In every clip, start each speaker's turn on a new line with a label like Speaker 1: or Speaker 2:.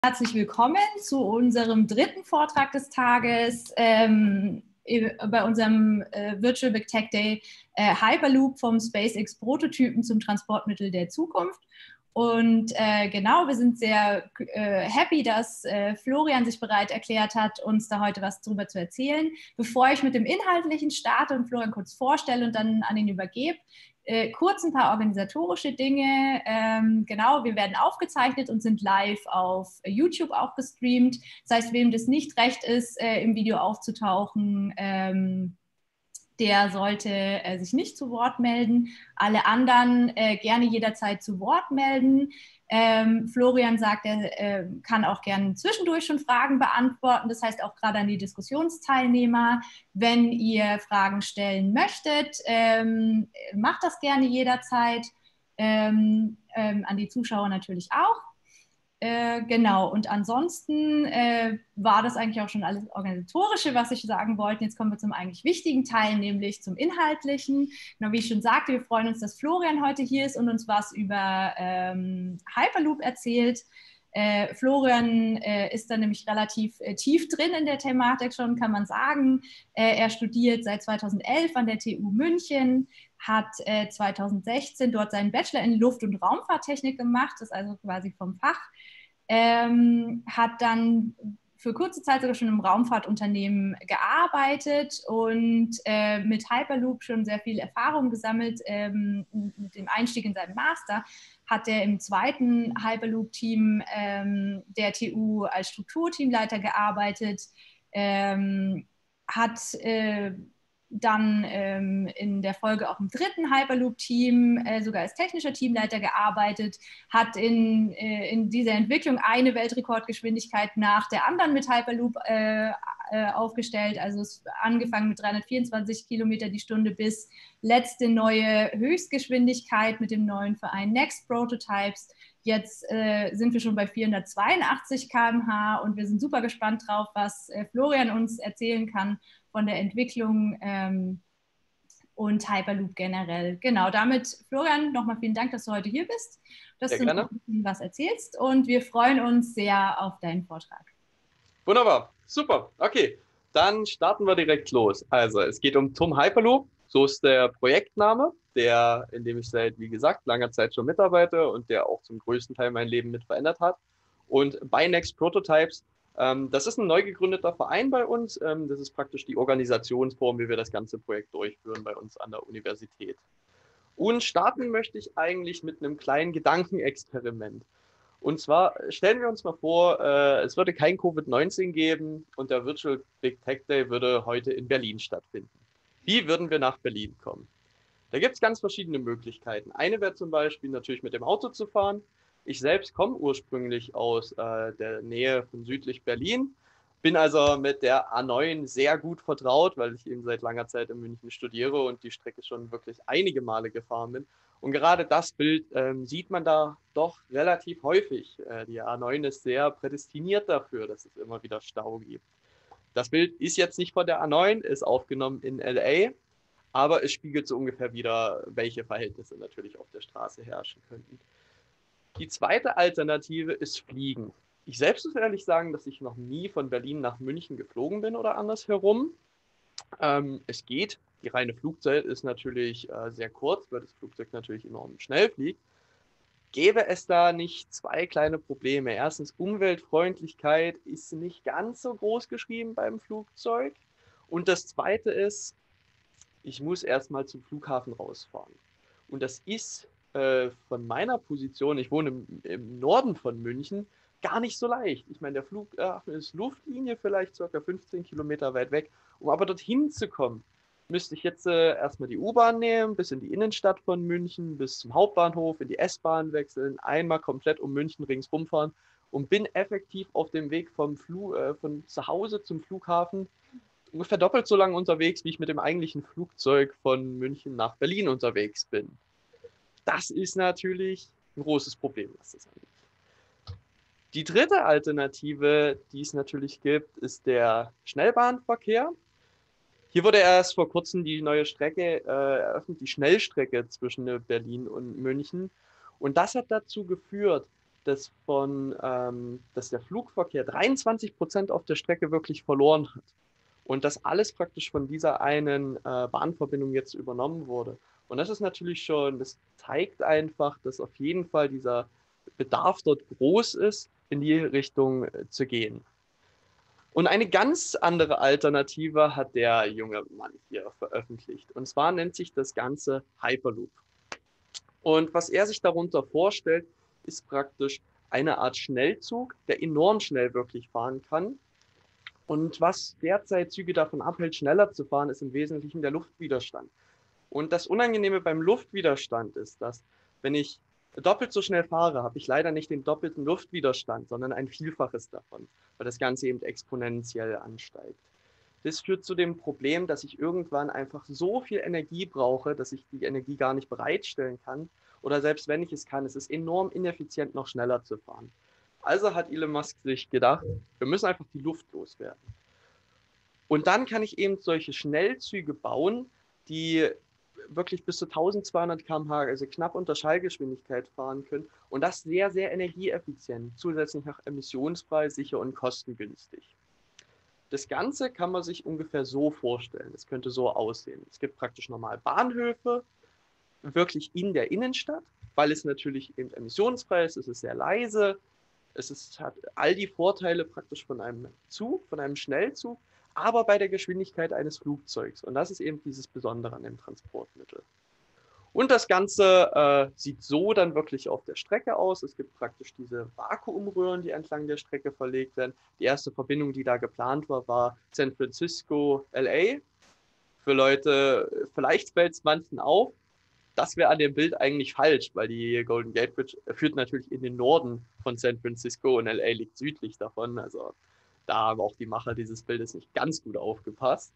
Speaker 1: Herzlich willkommen zu unserem dritten Vortrag des Tages bei unserem Virtual Big Tech Day Hyperloop vom SpaceX Prototypen zum Transportmittel der Zukunft. Und genau, wir sind sehr happy, dass Florian sich bereit erklärt hat, uns da heute was drüber zu erzählen. Bevor ich mit dem Inhaltlichen starte und Florian kurz vorstelle und dann an ihn übergebe, kurz ein paar organisatorische Dinge. Genau, wir werden aufgezeichnet und sind live auf YouTube auch gestreamt. Das heißt, wem das nicht recht ist, im Video aufzutauchen, der sollte sich nicht zu Wort melden. Alle anderen gerne jederzeit zu Wort melden. Florian sagt, er kann auch gerne zwischendurch schon Fragen beantworten. Das heißt auch gerade an die Diskussionsteilnehmer, wenn ihr Fragen stellen möchtet, macht das gerne jederzeit. An die Zuschauer natürlich auch. Genau, und ansonsten war das eigentlich auch schon alles Organisatorische, was ich sagen wollte. Jetzt kommen wir zum eigentlich wichtigen Teil, nämlich zum Inhaltlichen. Genau, wie ich schon sagte, wir freuen uns, dass Florian heute hier ist und uns was über Hyperloop erzählt. Florian ist da nämlich relativ tief drin in der Thematik schon, kann man sagen. Er studiert seit 2011 an der TU München, hat 2016 dort seinen Bachelor in Luft- und Raumfahrttechnik gemacht, ist also quasi vom Fach, hat dann für kurze Zeit sogar schon im Raumfahrtunternehmen gearbeitet und mit Hyperloop schon sehr viel Erfahrung gesammelt. Mit dem Einstieg in seinen Master hat er im zweiten Hyperloop-Team der TU als Strukturteamleiter gearbeitet, hat dann in der Folge auch im dritten Hyperloop-Team sogar als technischer Teamleiter gearbeitet, hat in dieser Entwicklung eine Weltrekordgeschwindigkeit nach der anderen mit Hyperloop aufgestellt. Also es angefangen mit 324 Kilometer die Stunde bis letzte neue Höchstgeschwindigkeit mit dem neuen Verein Next Prototypes. Jetzt sind wir schon bei 482 km/h und wir sind super gespannt drauf, was Florian uns erzählen kann von der Entwicklung und Hyperloop generell. Genau, damit, Florian, nochmal vielen Dank, dass du heute hier bist, dass du uns ein bisschen was erzählst und wir freuen uns sehr auf deinen Vortrag.
Speaker 2: Wunderbar, super, okay, dann starten wir direkt los. Also, es geht um TUM Hyperloop, so ist der Projektname, in dem ich seit, wie gesagt, langer Zeit schon mitarbeite und der auch zum größten Teil mein Leben mit verändert hat. Und bei Next Prototypes, das ist ein neu gegründeter Verein bei uns. Das ist praktisch die Organisationsform, wie wir das ganze Projekt durchführen bei uns an der Universität. Und starten möchte ich eigentlich mit einem kleinen Gedankenexperiment. Und zwar stellen wir uns mal vor, es würde kein Covid-19 geben und der Virtual Big Tech Day würde heute in Berlin stattfinden. Wie würden wir nach Berlin kommen? Da gibt es ganz verschiedene Möglichkeiten. Eine wäre zum Beispiel natürlich mit dem Auto zu fahren. Ich selbst komme ursprünglich aus der Nähe von südlich Berlin, bin also mit der A9 sehr gut vertraut, weil ich eben seit langer Zeit in München studiere und die Strecke schon wirklich einige Male gefahren bin. Und gerade das Bild sieht man da doch relativ häufig. Die A9 ist sehr prädestiniert dafür, dass es immer wieder Stau gibt. Das Bild ist jetzt nicht von der A9, ist aufgenommen in LA, aber es spiegelt so ungefähr wieder, welche Verhältnisse natürlich auf der Straße herrschen könnten. Die zweite Alternative ist Fliegen. Ich selbst muss ehrlich sagen, dass ich noch nie von Berlin nach München geflogen bin oder andersherum. Es geht. Die reine Flugzeit ist natürlich sehr kurz, weil das Flugzeug natürlich enorm schnell fliegt. Gäbe es da nicht zwei kleine Probleme? Erstens, Umweltfreundlichkeit ist nicht ganz so groß geschrieben beim Flugzeug. Und das zweite ist, ich muss erstmal zum Flughafen rausfahren. Und das ist von meiner Position, ich wohne im Norden von München, gar nicht so leicht. Ich meine, der Flughafen ist Luftlinie, vielleicht ca. 15 Kilometer weit weg. Um aber dorthin zu kommen, müsste ich jetzt erstmal die U-Bahn nehmen, bis in die Innenstadt von München, bis zum Hauptbahnhof, in die S-Bahn wechseln, einmal komplett um München ringsrum fahren und bin effektiv auf dem Weg von zu Hause zum Flughafen ungefähr doppelt so lange unterwegs, wie ich mit dem eigentlichen Flugzeug von München nach Berlin unterwegs bin. Das ist natürlich ein großes Problem, was das angeht. Die dritte Alternative, die es natürlich gibt, ist der Schnellbahnverkehr. Hier wurde erst vor kurzem die neue Strecke eröffnet, die Schnellstrecke zwischen Berlin und München. Und das hat dazu geführt, dass der Flugverkehr 23% auf der Strecke wirklich verloren hat. Und das alles praktisch von dieser einen Bahnverbindung jetzt übernommen wurde. Und das ist natürlich schon, das zeigt einfach, dass auf jeden Fall dieser Bedarf dort groß ist, in die Richtung zu gehen. Und eine ganz andere Alternative hat der junge Mann hier veröffentlicht. Und zwar nennt sich das Ganze Hyperloop. Und was er sich darunter vorstellt, ist praktisch eine Art Schnellzug, der enorm schnell wirklich fahren kann. Und was derzeit Züge davon abhält, schneller zu fahren, ist im Wesentlichen der Luftwiderstand. Und das Unangenehme beim Luftwiderstand ist, dass, wenn ich doppelt so schnell fahre, habe ich leider nicht den doppelten Luftwiderstand, sondern ein Vielfaches davon, weil das Ganze eben exponentiell ansteigt. Das führt zu dem Problem, dass ich irgendwann einfach so viel Energie brauche, dass ich die Energie gar nicht bereitstellen kann. Oder selbst wenn ich es kann, es ist enorm ineffizient, noch schneller zu fahren. Also hat Elon Musk sich gedacht, wir müssen einfach die Luft loswerden. Und dann kann ich eben solche Schnellzüge bauen, die wirklich bis zu 1200 km/h, also knapp unter Schallgeschwindigkeit fahren können. Und das sehr, sehr energieeffizient, zusätzlich noch emissionsfrei, sicher und kostengünstig. Das Ganze kann man sich ungefähr so vorstellen. Es könnte so aussehen. Es gibt praktisch normal Bahnhöfe, wirklich in der Innenstadt, weil es natürlich eben emissionsfrei ist, es ist sehr leise, hat all die Vorteile praktisch von einem Zug, von einem Schnellzug, aber bei der Geschwindigkeit eines Flugzeugs. Und das ist eben dieses Besondere an dem Transportmittel. Und das Ganze sieht so dann wirklich auf der Strecke aus. Es gibt praktisch diese Vakuumröhren, die entlang der Strecke verlegt werden. Die erste Verbindung, die da geplant war, war San Francisco, LA. Für Leute, vielleicht fällt es manchen auf, das wäre an dem Bild eigentlich falsch, weil die Golden Gate Bridge führt natürlich in den Norden von San Francisco und LA liegt südlich davon. Also da haben auch die Macher dieses Bildes nicht ganz gut aufgepasst.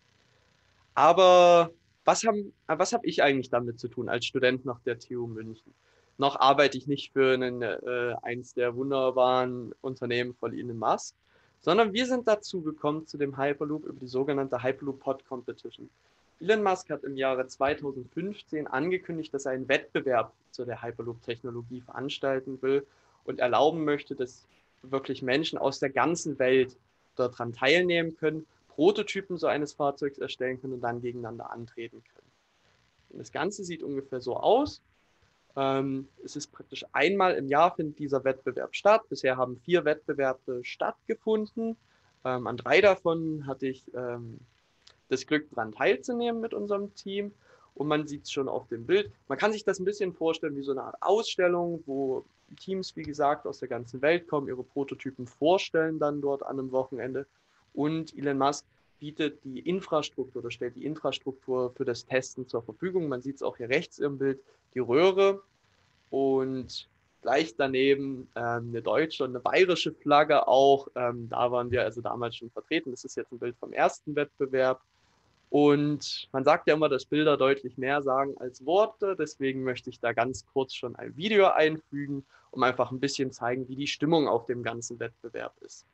Speaker 2: Aber was hab ich eigentlich damit zu tun als Student nach der TU München? Noch arbeite ich nicht für eins der wunderbaren Unternehmen von Elon Musk, sondern wir sind dazu gekommen zu dem Hyperloop über die sogenannte Hyperloop Pod Competition. Elon Musk hat im Jahre 2015 angekündigt, dass er einen Wettbewerb zu der Hyperloop-Technologie veranstalten will und erlauben möchte, dass wirklich Menschen aus der ganzen Welt daran teilnehmen können, Prototypen so eines Fahrzeugs erstellen können und dann gegeneinander antreten können. Und das Ganze sieht ungefähr so aus. Es ist praktisch einmal im Jahr findet dieser Wettbewerb statt. Bisher haben 4 Wettbewerbe stattgefunden. An 3 davon hatte ich das Glück, daran teilzunehmen mit unserem Team. Und man sieht es schon auf dem Bild. Man kann sich das ein bisschen vorstellen wie so eine Art Ausstellung, wo Teams, wie gesagt, aus der ganzen Welt kommen, ihre Prototypen vorstellen dann dort an einem Wochenende. Und Elon Musk bietet die Infrastruktur oder stellt die Infrastruktur für das Testen zur Verfügung. Man sieht es auch hier rechts im Bild, die Röhre und gleich daneben eine deutsche und eine bayerische Flagge auch. Da waren wir also damals schon vertreten. Das ist jetzt ein Bild vom ersten Wettbewerb. Und man sagt ja immer, dass Bilder deutlich mehr sagen als Worte. Deswegen möchte ich da ganz kurz schon ein Video einfügen, um einfach ein bisschen zeigen, wie die Stimmung auf dem ganzen Wettbewerb ist.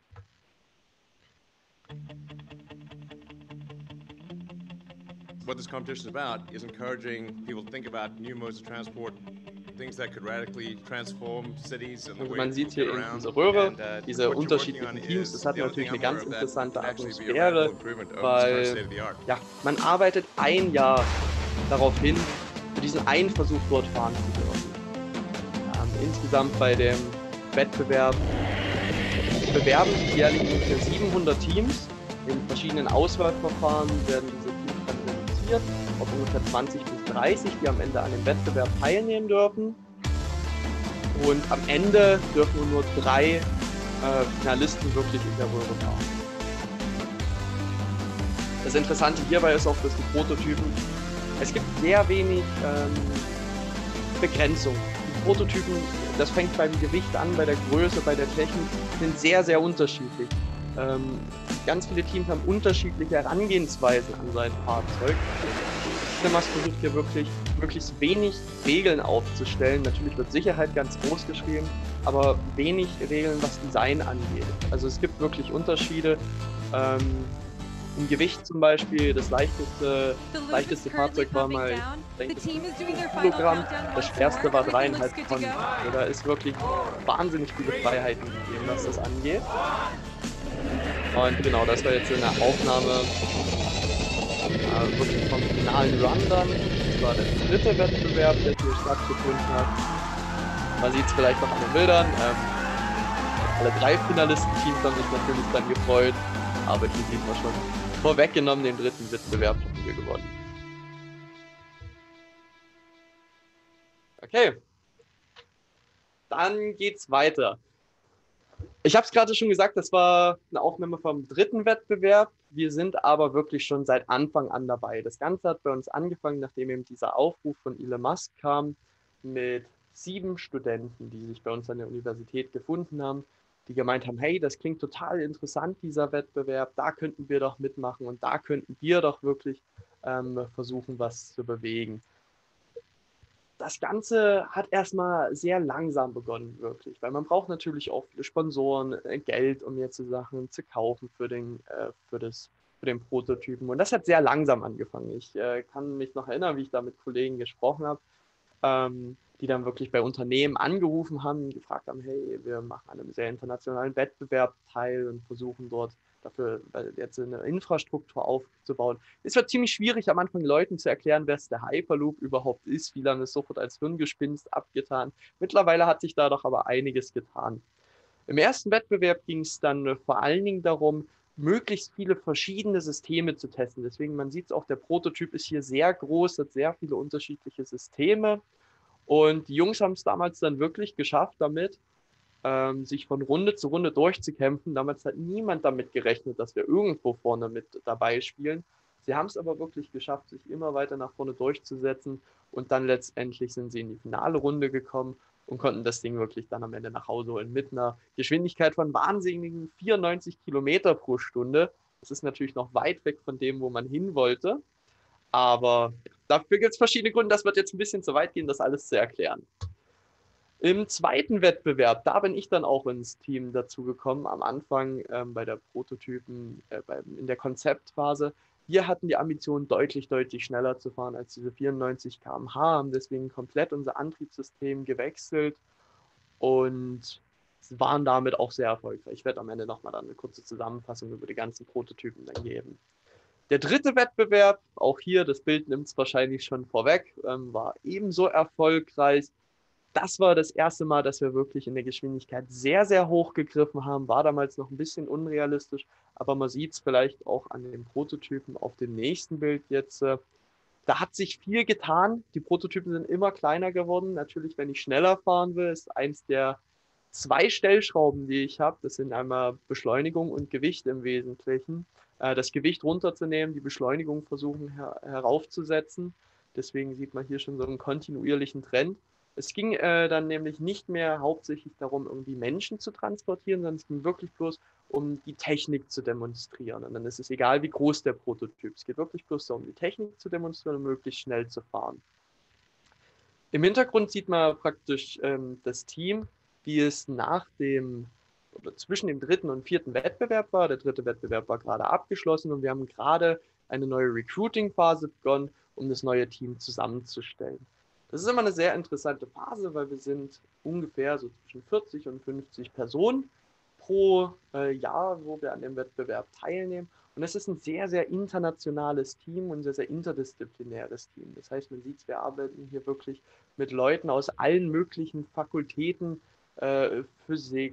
Speaker 3: What this competition is about is encouraging people to think about new modes of transport, things that could radically transform cities and the way
Speaker 2: man sieht hier eben
Speaker 3: around.
Speaker 2: diese Röhre,
Speaker 3: And,
Speaker 2: diese unterschiedlichen Teams. Das hat natürlich eine ganz interessante Atmosphäre, weil ja, man arbeitet ein Jahr darauf hin, für diesen einen Versuch dort fahren zu dürfen. Insgesamt bei dem Wettbewerb bewerben sich jährlich ungefähr 700 Teams. In verschiedenen Auswahlverfahren werden diese Teams dann reduziert auf ungefähr 20 bis 30, die am Ende an dem Wettbewerb teilnehmen dürfen. Und am Ende dürfen nur 3 Finalisten wirklich in der Röhre fahren. Das Interessante hierbei ist auch, dass die Prototypen, es gibt sehr wenig Begrenzung. Die Prototypen, das fängt beim Gewicht an, bei der Größe, bei der Technik, sind sehr, sehr unterschiedlich. Ganz viele Teams haben unterschiedliche Herangehensweisen an sein Fahrzeug. Elon Musk versucht hier wirklich möglichst wenig Regeln aufzustellen. Natürlich wird Sicherheit ganz groß geschrieben, aber wenig Regeln, was Design angeht. Also es gibt wirklich Unterschiede. Im Gewicht zum Beispiel, das leichteste Fahrzeug war mal, ich denke, 5 Kilogramm, das schwerste war 3,5 Tonnen. Also da ist wirklich wahnsinnig viele Freiheiten gegeben, was das angeht. Und genau, das war jetzt in der Aufnahme wirklich vom finalen Run dann. Das war der 3. Wettbewerb, der hier stattgefunden hat. Man sieht es vielleicht noch an den Bildern. Alle 3 Finalistenteams haben sich natürlich dann gefreut. Aber hier sieht man schon vorweggenommen, den 3. Wettbewerb haben wir gewonnen. Okay, dann geht's weiter. Ich habe es gerade schon gesagt, das war eine Aufnahme vom 3. Wettbewerb. Wir sind aber wirklich schon seit Anfang an dabei. Das Ganze hat bei uns angefangen, nachdem eben dieser Aufruf von Elon Musk kam, mit 7 Studenten, die sich bei uns an der Universität gefunden haben, die gemeint haben, hey, das klingt total interessant, dieser Wettbewerb, da könnten wir doch mitmachen und da könnten wir doch wirklich versuchen, was zu bewegen. Das Ganze hat erstmal sehr langsam begonnen, wirklich, weil man braucht natürlich auch viele Sponsoren, Geld, um jetzt Sachen zu kaufen für den Prototypen. Und das hat sehr langsam angefangen. Ich kann mich noch erinnern, wie ich da mit Kollegen gesprochen habe, die dann wirklich bei Unternehmen angerufen haben, gefragt haben, hey, wir machen an einem sehr internationalen Wettbewerb teil und versuchen dort dafür jetzt eine Infrastruktur aufzubauen. Es wird ziemlich schwierig, am Anfang Leuten zu erklären, was der Hyperloop überhaupt ist. Viele haben es sofort als Hirngespinst abgetan. Mittlerweile hat sich da doch aber einiges getan. Im ersten Wettbewerb ging es dann vor allen Dingen darum, möglichst viele verschiedene Systeme zu testen. Deswegen, man sieht es auch, der Prototyp ist hier sehr groß, hat sehr viele unterschiedliche Systeme. Und die Jungs haben es damals dann wirklich geschafft, damit sich von Runde zu Runde durchzukämpfen. Damals hat niemand damit gerechnet, dass wir irgendwo vorne mit dabei spielen. Sie haben es aber wirklich geschafft, sich immer weiter nach vorne durchzusetzen. Und dann letztendlich sind sie in die finale Runde gekommen und konnten das Ding wirklich dann am Ende nach Hause holen mit einer Geschwindigkeit von wahnsinnigen 94 Kilometer pro Stunde. Das ist natürlich noch weit weg von dem, wo man hin wollte. Aber dafür gibt es verschiedene Gründe. Das wird jetzt ein bisschen zu weit gehen, das alles zu erklären. Im zweiten Wettbewerb, da bin ich dann auch ins Team dazugekommen, am Anfang bei der Prototypen, in der Konzeptphase. Wir hatten die Ambition, deutlich schneller zu fahren als diese 94 km/h, haben deswegen komplett unser Antriebssystem gewechselt und waren damit auch sehr erfolgreich. Ich werde am Ende nochmal dann eine kurze Zusammenfassung über die ganzen Prototypen dann geben. Der 3. Wettbewerb, auch hier, das Bild nimmt es wahrscheinlich schon vorweg, war ebenso erfolgreich. Das war das erste Mal, dass wir wirklich in der Geschwindigkeit sehr, sehr hoch gegriffen haben. War damals noch ein bisschen unrealistisch, aber man sieht es vielleicht auch an den Prototypen auf dem nächsten Bild jetzt. Da hat sich viel getan. Die Prototypen sind immer kleiner geworden. Natürlich, wenn ich schneller fahren will, ist eins der 2 Stellschrauben, die ich habe. Das sind einmal Beschleunigung und Gewicht im Wesentlichen. Das Gewicht runterzunehmen, die Beschleunigung versuchen heraufzusetzen. Deswegen sieht man hier schon so einen kontinuierlichen Trend. Es ging dann nämlich nicht mehr hauptsächlich darum, irgendwie Menschen zu transportieren, sondern es ging wirklich bloß um die Technik zu demonstrieren. Und dann ist es egal, wie groß der Prototyp ist. Es geht wirklich bloß darum, die Technik zu demonstrieren und möglichst schnell zu fahren. Im Hintergrund sieht man praktisch das Team, wie es zwischen dem 3. und 4. Wettbewerb war. Der 3. Wettbewerb war gerade abgeschlossen und wir haben gerade eine neue Recruiting-Phase begonnen, um das neue Team zusammenzustellen. Das ist immer eine sehr interessante Phase, weil wir sind ungefähr so zwischen 40 und 50 Personen pro Jahr, wo wir an dem Wettbewerb teilnehmen. Und es ist ein sehr, sehr internationales Team und ein sehr, sehr interdisziplinäres Team. Das heißt, man sieht, wir arbeiten hier wirklich mit Leuten aus allen möglichen Fakultäten, Physik,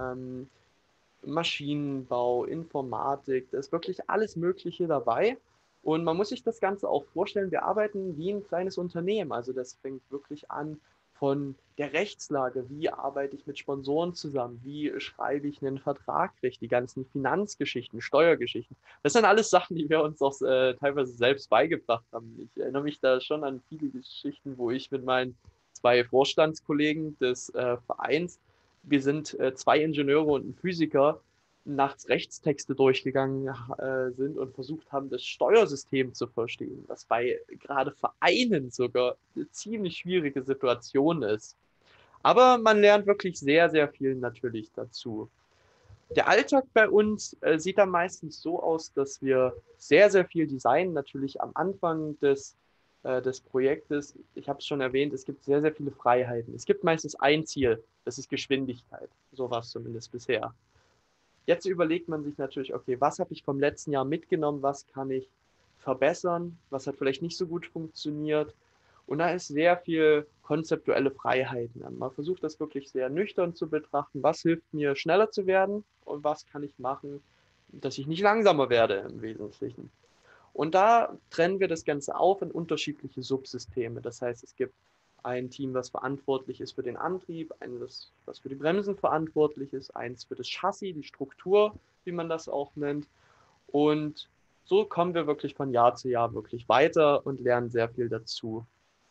Speaker 2: Maschinenbau, Informatik, da ist wirklich alles Mögliche dabei. Und man muss sich das Ganze auch vorstellen, wir arbeiten wie ein kleines Unternehmen. Also das fängt wirklich an von der Rechtslage, wie arbeite ich mit Sponsoren zusammen, wie schreibe ich einen Vertrag recht, die ganzen Finanzgeschichten, Steuergeschichten. Das sind alles Sachen, die wir uns auch teilweise selbst beigebracht haben. Ich erinnere mich da schon an viele Geschichten, wo ich mit meinen 2 Vorstandskollegen des Vereins, wir sind 2 Ingenieure und ein Physiker, nachts Rechtstexte durchgegangen sind und versucht haben, das Steuersystem zu verstehen, was bei gerade Vereinen sogar eine ziemlich schwierige Situation ist. Aber man lernt wirklich sehr, sehr viel natürlich dazu. Der Alltag bei uns sieht dann meistens so aus, dass wir sehr, sehr viel Design natürlich am Anfang des Projektes. Ich habe es schon erwähnt, es gibt sehr, sehr viele Freiheiten. Es gibt meistens ein Ziel, das ist Geschwindigkeit. So war es zumindest bisher. Jetzt überlegt man sich natürlich, okay, was habe ich vom letzten Jahr mitgenommen, was kann ich verbessern, was hat vielleicht nicht so gut funktioniert. Und da ist sehr viel konzeptuelle Freiheiten. Man versucht das wirklich sehr nüchtern zu betrachten, was hilft mir schneller zu werden und was kann ich machen, dass ich nicht langsamer werde im Wesentlichen. Und da trennen wir das Ganze auf in unterschiedliche Subsysteme. Das heißt, es gibt ein Team, was verantwortlich ist für den Antrieb, eines, was für die Bremsen verantwortlich ist, eins für das Chassis, die Struktur, wie man das auch nennt. Und so kommen wir wirklich von Jahr zu Jahr wirklich weiter und lernen sehr viel dazu.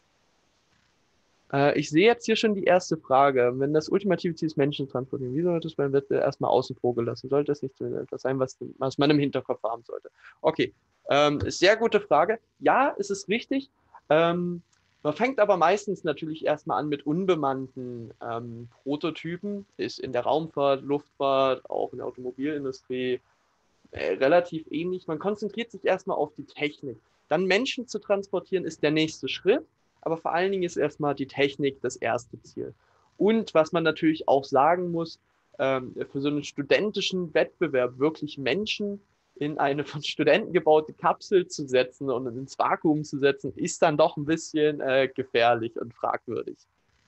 Speaker 2: Ich sehe jetzt hier schon die erste Frage. Wenn das ultimative Ziel ist, Menschen zu transportieren, wie sollte es beim Wettbewerb erstmal außen vor gelassen? Sollte das nicht etwas sein, was man im Hinterkopf haben sollte? Okay, sehr gute Frage. Ja, es ist richtig. Man fängt aber meistens natürlich erstmal an mit unbemannten Prototypen. Ist in der Raumfahrt, Luftfahrt, auch in der Automobilindustrie relativ ähnlich. Man konzentriert sich erstmal auf die Technik. Dann Menschen zu transportieren ist der nächste Schritt. Aber vor allen Dingen ist erstmal die Technik das erste Ziel. Und was man natürlich auch sagen muss, für so einen studentischen Wettbewerb wirklich Menschen in eine von Studenten gebaute Kapsel zu setzen und ins Vakuum zu setzen, ist dann doch ein bisschen gefährlich und fragwürdig.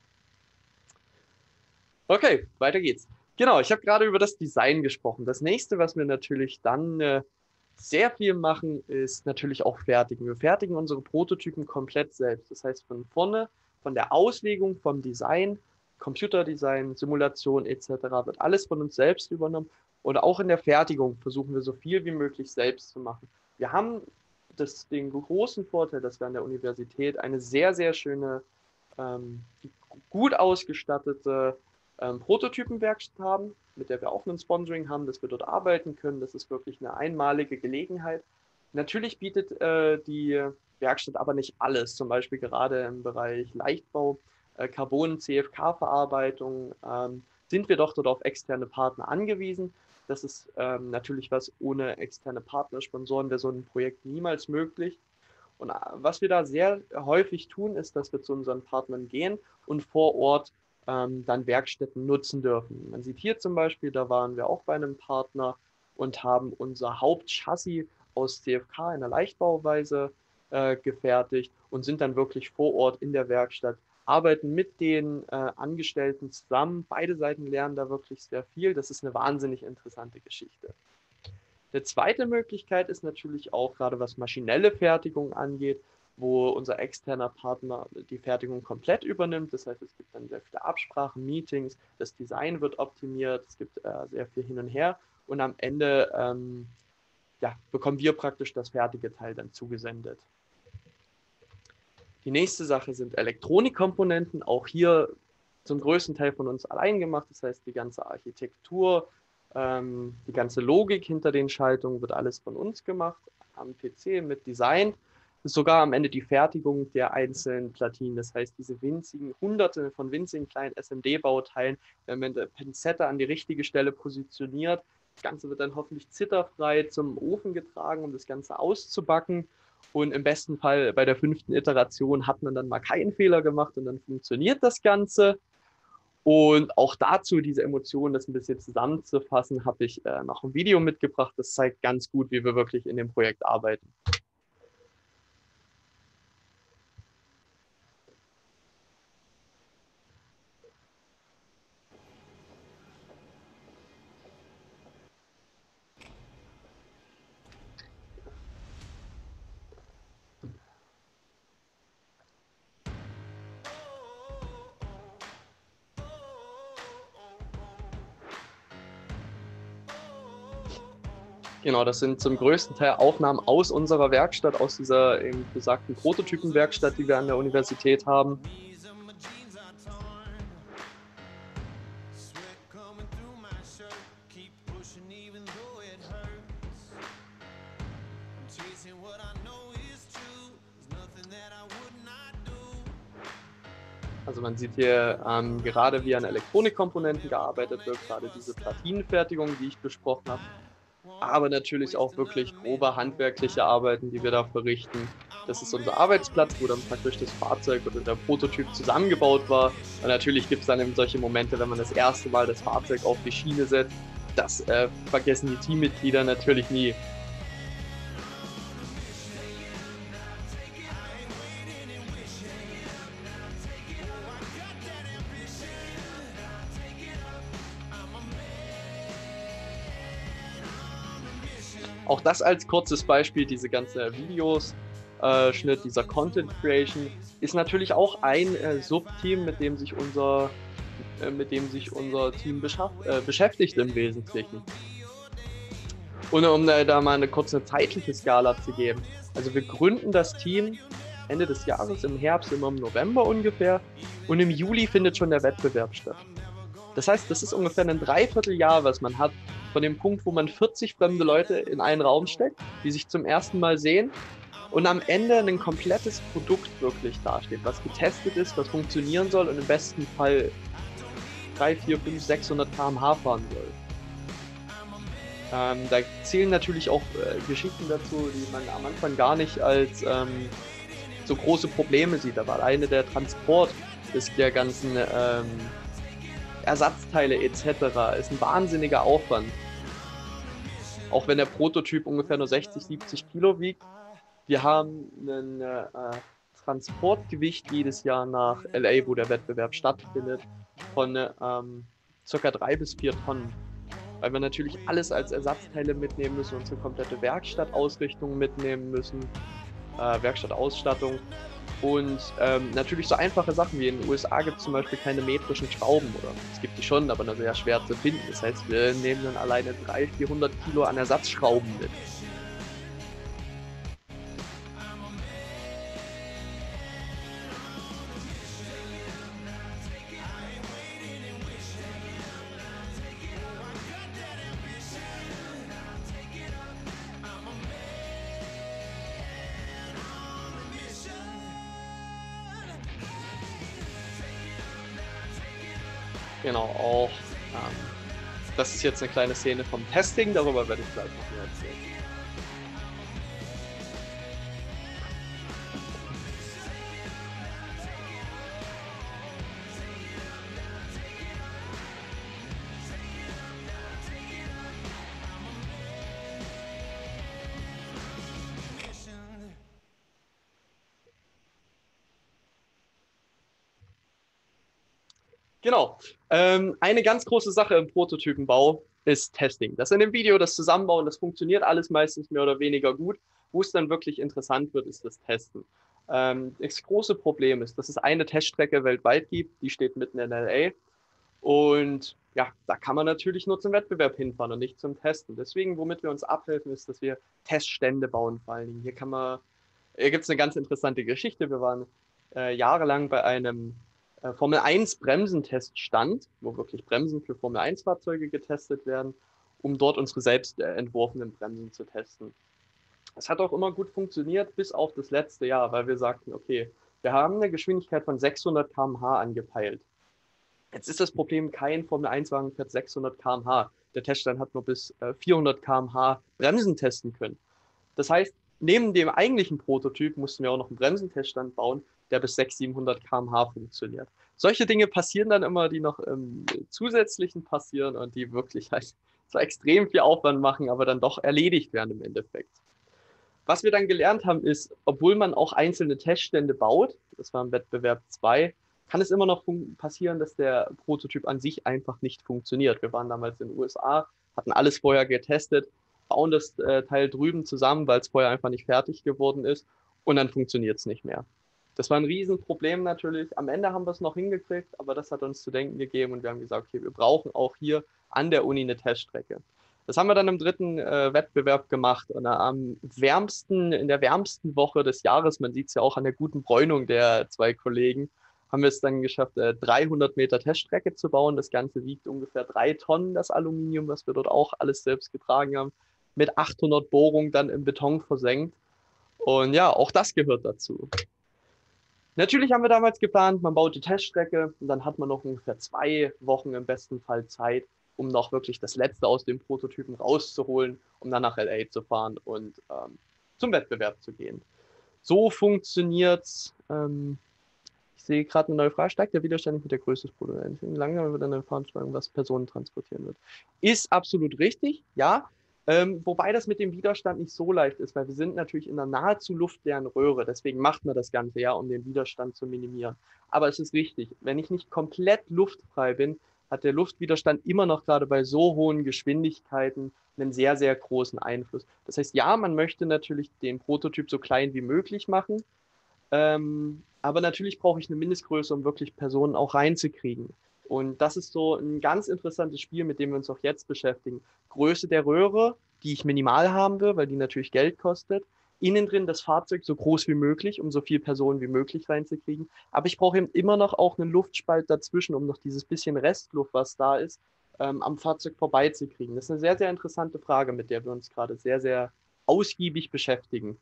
Speaker 2: Okay, weiter geht's. Genau, ich habe gerade über das Design gesprochen. Das nächste, was wir natürlich dann sehr viel machen, ist natürlich auch fertigen. Wir fertigen unsere Prototypen komplett selbst. Das heißt, von vorne, von der Auslegung, vom Design, Computerdesign, Simulation etc. wird alles von uns selbst übernommen. Und auch in der Fertigung versuchen wir so viel wie möglich selbst zu machen. Wir haben den großen Vorteil, dass wir an der Universität eine sehr, sehr schöne, gut ausgestattete Prototypenwerkstatt haben, mit der wir auch ein Sponsoring haben, dass wir dort arbeiten können. Das ist wirklich eine einmalige Gelegenheit. Natürlich bietet die Werkstatt aber nicht alles, zum Beispiel gerade im Bereich Leichtbau, Carbon, CFK-Verarbeitung, sind wir doch dort auf externe Partner angewiesen. Das ist natürlich was, ohne externe Partner, Sponsoren wäre so ein Projekt niemals möglich. Und was wir da sehr häufig tun, ist, dass wir zu unseren Partnern gehen und vor Ort dann Werkstätten nutzen dürfen. Man sieht hier zum Beispiel, da waren wir auch bei einem Partner und haben unser Hauptchassis aus CFK in der Leichtbauweise gefertigt und sind dann wirklich vor Ort in der Werkstatt, arbeiten mit den Angestellten zusammen. Beide Seiten lernen da wirklich sehr viel. Das ist eine wahnsinnig interessante Geschichte. Eine zweite Möglichkeit ist natürlich auch, gerade was maschinelle Fertigung angeht, wo unser externer Partner die Fertigung komplett übernimmt. Das heißt, es gibt dann sehr viele Absprachen, Meetings, das Design wird optimiert, es gibt sehr viel hin und her und am Ende bekommen wir praktisch das fertige Teil dann zugesendet. Die nächste Sache sind Elektronikkomponenten, auch hier zum größten Teil von uns allein gemacht. Das heißt, die ganze Architektur, die ganze Logik hinter den Schaltungen wird alles von uns gemacht, am PC mit Design. Sogar am Ende die Fertigung der einzelnen Platinen. Das heißt, diese winzigen, hunderte von winzigen kleinen SMD-Bauteilen werden mit der Pinzette an die richtige Stelle positioniert. Das Ganze wird dann hoffentlich zitterfrei zum Ofen getragen, um das Ganze auszubacken. Und im besten Fall bei der 5. Iteration hat man dann mal keinen Fehler gemacht und dann funktioniert das Ganze. Und auch dazu, diese Emotionen, das ein bisschen zusammenzufassen, habe ich noch ein Video mitgebracht. Das zeigt ganz gut, wie wir wirklich in dem Projekt arbeiten. Genau, das sind zum größten Teil Aufnahmen aus unserer Werkstatt, aus dieser eben besagten Prototypenwerkstatt, die wir an der Universität haben. Also man sieht hier gerade, wie an Elektronikkomponenten gearbeitet wird, gerade diese Platinenfertigung, die ich besprochen habe. Aber natürlich auch wirklich grobe handwerkliche Arbeiten, die wir da verrichten. Das ist unser Arbeitsplatz, wo dann praktisch das Fahrzeug oder der Prototyp zusammengebaut war. Und natürlich gibt es dann eben solche Momente, wenn man das erste Mal das Fahrzeug auf die Schiene setzt. Das vergessen die Teammitglieder natürlich nie. Auch das als kurzes Beispiel, diese ganze Videos, Schnitt, dieser Content Creation, ist natürlich auch ein Subteam, mit dem sich unser Team beschäftigt im Wesentlichen. Und um da mal eine kurze zeitliche Skala zu geben. Also wir gründen das Team Ende des Jahres, im Herbst, immer im November ungefähr. Und im Juli findet schon der Wettbewerb statt. Das heißt, das ist ungefähr ein Dreivierteljahr, was man hat, von dem Punkt, wo man 40 fremde Leute in einen Raum steckt, die sich zum ersten Mal sehen und am Ende ein komplettes Produkt wirklich dasteht, was getestet ist, was funktionieren soll und im besten Fall 3, 4, 5, 600 km/h fahren soll. Da zählen natürlich auch Geschichten dazu, die man am Anfang gar nicht als so große Probleme sieht. Aber alleine der Transport der ganzen Ersatzteile etc. ist ein wahnsinniger Aufwand. Auch wenn der Prototyp ungefähr nur 60, 70 Kilo wiegt. Wir haben ein Transportgewicht jedes Jahr nach LA, wo der Wettbewerb stattfindet, von ca. 3 bis 4 Tonnen. Weil wir natürlich alles als Ersatzteile mitnehmen müssen, unsere komplette Werkstattausrichtung mitnehmen müssen, Werkstattausstattung. Und natürlich so einfache Sachen wie in den USA gibt es zum Beispiel keine metrischen Schrauben, oder es gibt die schon, aber nur sehr schwer zu finden. Das heißt, wir nehmen dann alleine 300, 400 Kilo an Ersatzschrauben mit. Genau, auch das ist jetzt eine kleine Szene vom Testing, darüber werde ich gleich noch mehr erzählen. Genau. Eine ganz große Sache im Prototypenbau ist Testing. Das in dem Video, das Zusammenbauen, das funktioniert alles meistens mehr oder weniger gut. Wo es dann wirklich interessant wird, ist das Testen. Das große Problem ist, dass es eine Teststrecke weltweit gibt, die steht mitten in LA. Und ja, da kann man natürlich nur zum Wettbewerb hinfahren und nicht zum Testen. Deswegen, womit wir uns abhelfen, ist, dass wir Teststände bauen vor allen Dingen. Hier gibt es eine ganz interessante Geschichte. Wir waren jahrelang bei einem Formel 1 Bremsenteststand, wo wirklich Bremsen für Formel 1 Fahrzeuge getestet werden, um dort unsere selbst entworfenen Bremsen zu testen. Es hat auch immer gut funktioniert, bis auf das letzte Jahr, weil wir sagten, okay, wir haben eine Geschwindigkeit von 600 km/h angepeilt. Jetzt ist das Problem, kein Formel 1 Wagen fährt 600 km/h. Der Teststand hat nur bis 400 km/h Bremsen testen können. Das heißt, neben dem eigentlichen Prototyp mussten wir auch noch einen Bremsenteststand bauen, der bis 600, 700 km/h funktioniert. Solche Dinge passieren dann immer, die noch im Zusätzlichen passieren und die wirklich halt zwar extrem viel Aufwand machen, aber dann doch erledigt werden im Endeffekt. Was wir dann gelernt haben, ist, obwohl man auch einzelne Teststände baut, das war im Wettbewerb 2, kann es immer noch passieren, dass der Prototyp an sich einfach nicht funktioniert. Wir waren damals in den USA, hatten alles vorher getestet, bauen das Teil drüben zusammen, weil es vorher einfach nicht fertig geworden ist und dann funktioniert es nicht mehr. Das war ein Riesenproblem natürlich. Am Ende haben wir es noch hingekriegt, aber das hat uns zu denken gegeben und wir haben gesagt, okay, wir brauchen auch hier an der Uni eine Teststrecke. Das haben wir dann im dritten Wettbewerb gemacht und in der wärmsten Woche des Jahres, man sieht es ja auch an der guten Bräunung der zwei Kollegen, haben wir es dann geschafft, 300 Meter Teststrecke zu bauen. Das Ganze wiegt ungefähr 3 Tonnen, das Aluminium, was wir dort auch alles selbst getragen haben, mit 800 Bohrungen dann im Beton versenkt. Und ja, auch das gehört dazu. Natürlich haben wir damals geplant, man baut die Teststrecke und dann hat man noch ungefähr 2 Wochen im besten Fall Zeit, um noch wirklich das Letzte aus dem Prototypen rauszuholen, um dann nach LA zu fahren und zum Wettbewerb zu gehen. So funktioniert es. Ich sehe gerade eine neue Frage. Steigt der Widerstand nicht mit der Größe des Prototypen? Langsam wird eine Veranstaltung, was Personen transportieren wird. Ist absolut richtig, ja. Wobei das mit dem Widerstand nicht so leicht ist, weil wir sind natürlich in einer nahezu luftleeren Röhre. Deswegen macht man das Ganze ja, um den Widerstand zu minimieren. Aber es ist richtig, wenn ich nicht komplett luftfrei bin, hat der Luftwiderstand immer noch gerade bei so hohen Geschwindigkeiten einen sehr, sehr großen Einfluss. Das heißt, ja, man möchte natürlich den Prototyp so klein wie möglich machen, aber natürlich brauche ich eine Mindestgröße, um wirklich Personen auch reinzukriegen. Und das ist so ein ganz interessantes Spiel, mit dem wir uns auch jetzt beschäftigen. Größe der Röhre, die ich minimal haben will, weil die natürlich Geld kostet. Innen drin das Fahrzeug so groß wie möglich, um so viele Personen wie möglich reinzukriegen. Aber ich brauche eben immer noch auch einen Luftspalt dazwischen, um noch dieses bisschen Restluft, was da ist, am Fahrzeug vorbeizukriegen. Das ist eine sehr, sehr interessante Frage, mit der wir uns gerade sehr, sehr ausgiebig beschäftigen.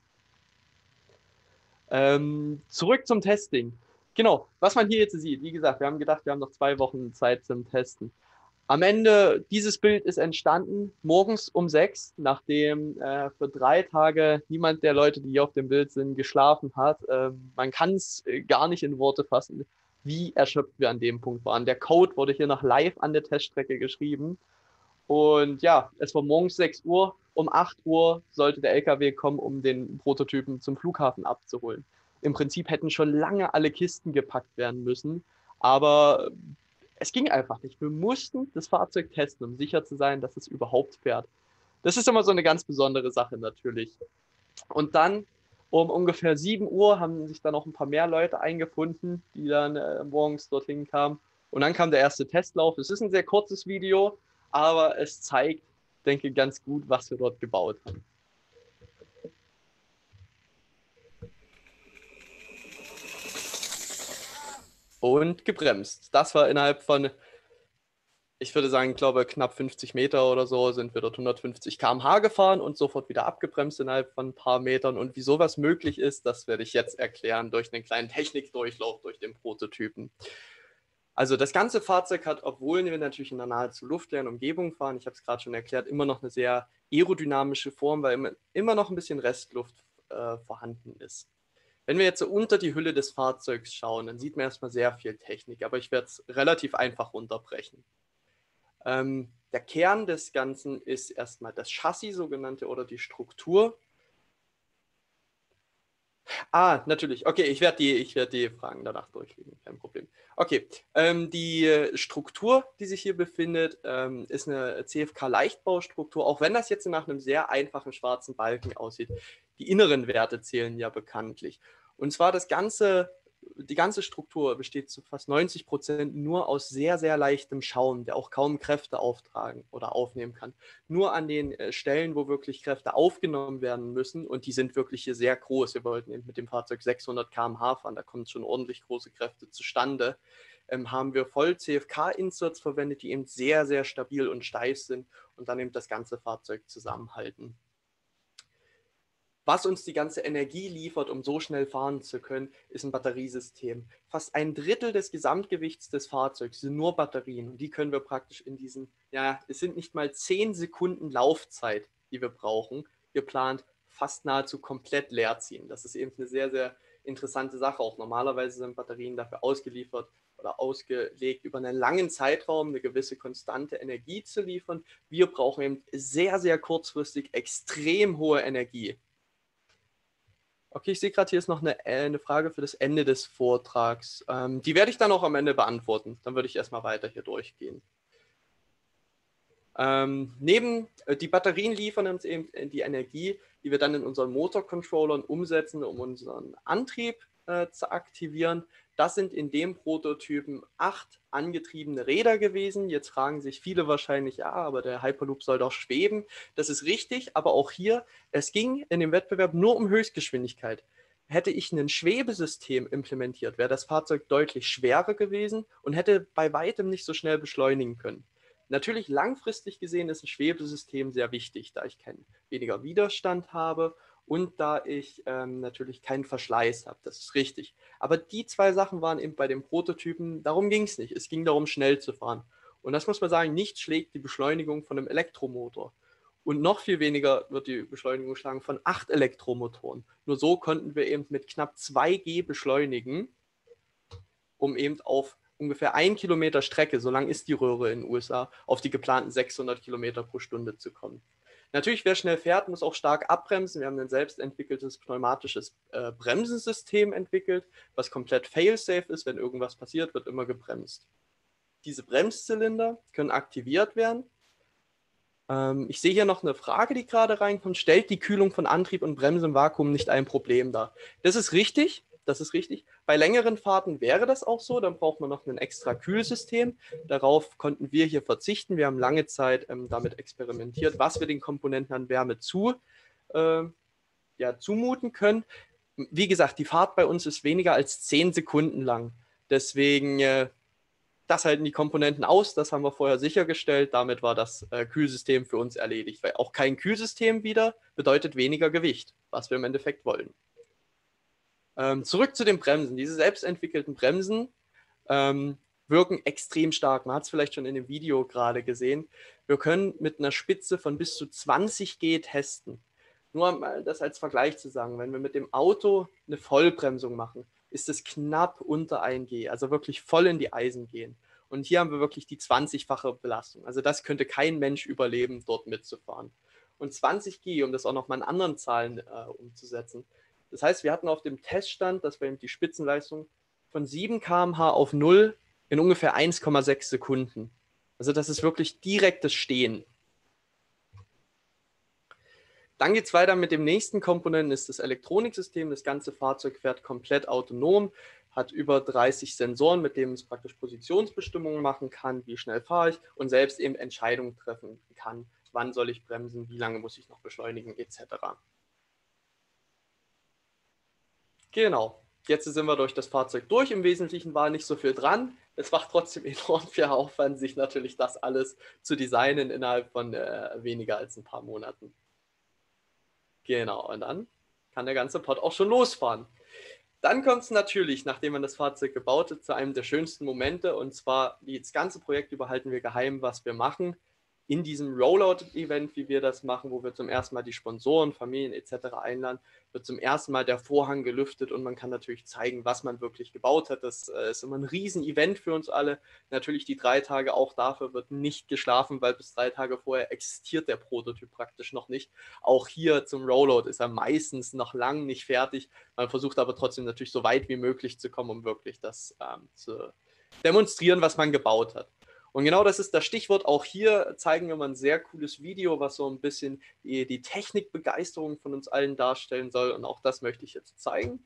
Speaker 2: Zurück zum Testing. Genau, was man hier jetzt sieht, wie gesagt, wir haben gedacht, wir haben noch 2 Wochen Zeit zum Testen. Am Ende, dieses Bild ist entstanden, morgens um 6, nachdem für 3 Tage niemand der Leute, die hier auf dem Bild sind, geschlafen hat. Man kann es gar nicht in Worte fassen, wie erschöpft wir an dem Punkt waren. Der Code wurde hier noch live an der Teststrecke geschrieben. Und ja, es war morgens 6 Uhr. Um 8 Uhr sollte der LKW kommen, um den Prototypen zum Flughafen abzuholen. Im Prinzip hätten schon lange alle Kisten gepackt werden müssen, aber es ging einfach nicht. Wir mussten das Fahrzeug testen, um sicher zu sein, dass es überhaupt fährt. Das ist immer so eine ganz besondere Sache natürlich. Und dann um ungefähr 7 Uhr haben sich dann noch ein paar mehr Leute eingefunden, die dann morgens dorthin kamen. Und dann kam der erste Testlauf. Es ist ein sehr kurzes Video, aber es zeigt, denke ich, ganz gut, was wir dort gebaut haben. Und gebremst. Das war innerhalb von, ich würde sagen, ich glaube, knapp 50 Meter oder so sind wir dort 150 km/h gefahren und sofort wieder abgebremst innerhalb von ein paar Metern. Und wie sowas möglich ist, das werde ich jetzt erklären durch einen kleinen Technikdurchlauf durch den Prototypen. Also das ganze Fahrzeug hat, obwohl wir natürlich in einer nahezu luftleeren Umgebung fahren, ich habe es gerade schon erklärt, immer noch eine sehr aerodynamische Form, weil immer noch ein bisschen Restluft vorhanden ist. Wenn wir jetzt so unter die Hülle des Fahrzeugs schauen, dann sieht man erstmal sehr viel Technik, aber ich werde es relativ einfach runterbrechen. Der Kern des Ganzen ist erstmal das Chassis, sogenannte, oder die Struktur. Natürlich. Okay, ich werde die Fragen danach durchgehen, kein Problem. Okay, die Struktur, die sich hier befindet, ist eine CFK-Leichtbaustruktur, auch wenn das jetzt nach einem sehr einfachen schwarzen Balken aussieht. Die inneren Werte zählen ja bekanntlich. Und zwar die ganze Struktur besteht zu fast 90% nur aus sehr, sehr leichtem Schaum, der auch kaum Kräfte auftragen oder aufnehmen kann. Nur an den Stellen, wo wirklich Kräfte aufgenommen werden müssen, und die sind wirklich hier sehr groß. Wir wollten eben mit dem Fahrzeug 600 km/h fahren, da kommen schon ordentlich große Kräfte zustande. Haben wir voll CFK-Inserts verwendet, die eben sehr, sehr stabil und steif sind und dann eben das ganze Fahrzeug zusammenhalten. Was uns die ganze Energie liefert, um so schnell fahren zu können, ist ein Batteriesystem. Fast 1/3 des Gesamtgewichts des Fahrzeugs sind nur Batterien. Und die können wir praktisch in diesen, ja, es sind nicht mal 10 Sekunden Laufzeit, die wir brauchen, geplant, fast nahezu komplett leer ziehen. Das ist eben eine sehr, sehr interessante Sache. Auch normalerweise sind Batterien dafür ausgeliefert oder ausgelegt, über einen langen Zeitraum eine gewisse konstante Energie zu liefern. Wir brauchen eben sehr, sehr kurzfristig extrem hohe Energie. Okay, ich sehe gerade, hier ist noch eine Frage für das Ende des Vortrags. Die werde ich dann auch am Ende beantworten. Dann würde ich erstmal weiter hier durchgehen. Die Batterien liefern uns eben die Energie, die wir dann in unseren Motorcontrollern umsetzen, um unseren Antrieb zu aktivieren. Das sind in dem Prototypen 8 angetriebene Räder gewesen. Jetzt fragen sich viele wahrscheinlich, ja, aber der Hyperloop soll doch schweben. Das ist richtig, aber auch hier, es ging in dem Wettbewerb nur um Höchstgeschwindigkeit. Hätte ich ein Schwebesystem implementiert, wäre das Fahrzeug deutlich schwerer gewesen und hätte bei weitem nicht so schnell beschleunigen können. Natürlich langfristig gesehen ist ein Schwebesystem sehr wichtig, da ich weniger Widerstand habe und da ich natürlich keinen Verschleiß habe. Das ist richtig. Aber die zwei Sachen waren eben bei den Prototypen, darum ging es nicht. Es ging darum, schnell zu fahren. Und das muss man sagen, nichts schlägt die Beschleunigung von einem Elektromotor. Und noch viel weniger wird die Beschleunigung schlagen von 8 Elektromotoren. Nur so konnten wir eben mit knapp 2G beschleunigen, um eben auf ungefähr 1 Kilometer Strecke, so lang ist die Röhre in den USA, auf die geplanten 600 Kilometer pro Stunde zu kommen. Natürlich, wer schnell fährt, muss auch stark abbremsen. Wir haben ein selbst entwickeltes pneumatisches Bremsensystem entwickelt, was komplett fail-safe ist. Wenn irgendwas passiert, wird immer gebremst. Diese Bremszylinder können aktiviert werden. Ich sehe hier noch eine Frage, die gerade reinkommt. Stellt die Kühlung von Antrieb und Bremse im Vakuum nicht ein Problem dar? Das ist richtig. Das ist richtig. Bei längeren Fahrten wäre das auch so. Dann braucht man noch ein extra Kühlsystem. Darauf konnten wir hier verzichten. Wir haben lange Zeit damit experimentiert, was wir den Komponenten an Wärme zumuten können. Wie gesagt, die Fahrt bei uns ist weniger als 10 Sekunden lang. Deswegen, das halten die Komponenten aus. Das haben wir vorher sichergestellt. Damit war das Kühlsystem für uns erledigt. Weil auch kein Kühlsystem wieder bedeutet weniger Gewicht, was wir im Endeffekt wollen. Zurück zu den Bremsen. Diese selbstentwickelten Bremsen wirken extrem stark. Man hat es vielleicht schon in dem Video gerade gesehen. Wir können mit einer Spitze von bis zu 20 G testen. Nur mal das als Vergleich zu sagen, wenn wir mit dem Auto eine Vollbremsung machen, ist es knapp unter 1 G, also wirklich voll in die Eisen gehen. Und hier haben wir wirklich die 20-fache Belastung. Also das könnte kein Mensch überleben, dort mitzufahren. Und 20 G, um das auch nochmal in anderen Zahlen umzusetzen. Das heißt, wir hatten auf dem Teststand, dass wir die Spitzenleistung von 7 km/h auf 0 in ungefähr 1,6 Sekunden. Also das ist wirklich direktes Stehen. Dann geht es weiter mit dem nächsten Komponenten, ist das Elektroniksystem. Das ganze Fahrzeug fährt komplett autonom, hat über 30 Sensoren, mit denen es praktisch Positionsbestimmungen machen kann, wie schnell fahre ich und selbst eben Entscheidungen treffen kann, wann soll ich bremsen, wie lange muss ich noch beschleunigen, etc. Genau, jetzt sind wir durch das Fahrzeug durch. Im Wesentlichen war nicht so viel dran. Es macht trotzdem enorm viel Aufwand, sich natürlich das alles zu designen innerhalb von weniger als ein paar Monaten. Genau, und dann kann der ganze Pod auch schon losfahren. Dann kommt es natürlich, nachdem man das Fahrzeug gebaut hat, zu einem der schönsten Momente. Und zwar, das ganze Projekt über halten wir geheim, was wir machen. In diesem Rollout-Event, wie wir das machen, wo wir zum ersten Mal die Sponsoren, Familien etc. einladen, wird zum ersten Mal der Vorhang gelüftet und man kann natürlich zeigen, was man wirklich gebaut hat. Das ist immer ein Riesen-Event für uns alle. Natürlich die 3 Tage, auch dafür wird nicht geschlafen, weil bis 3 Tage vorher existiert der Prototyp praktisch noch nicht. Auch hier zum Rollout ist er meistens noch lang nicht fertig. Man versucht aber trotzdem natürlich so weit wie möglich zu kommen, um wirklich das zu demonstrieren, was man gebaut hat. Und genau das ist das Stichwort. Auch hier zeigen wir mal ein sehr cooles Video, was so ein bisschen die Technikbegeisterung von uns allen darstellen soll. Und auch das möchte ich jetzt zeigen.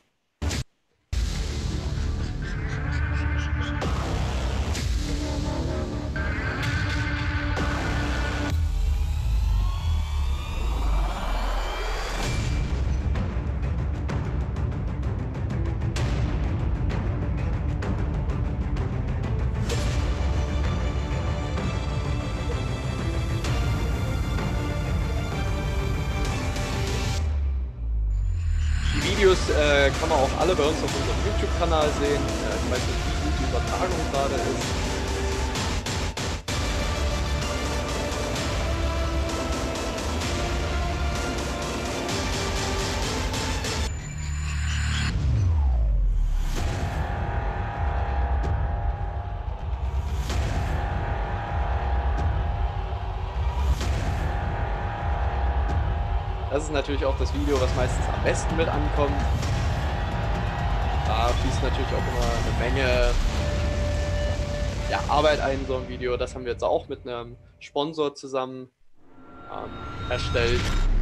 Speaker 2: Kann man auch alle bei uns auf unserem YouTube-Kanal sehen. Ich weiß nicht, wie gut die Übertragung gerade ist. Das ist natürlich auch das Video, was meistens am besten mit ankommt. Da fließt natürlich auch immer eine Menge Arbeit ein in so ein Video. Das haben wir jetzt auch mit einem Sponsor zusammen erstellt.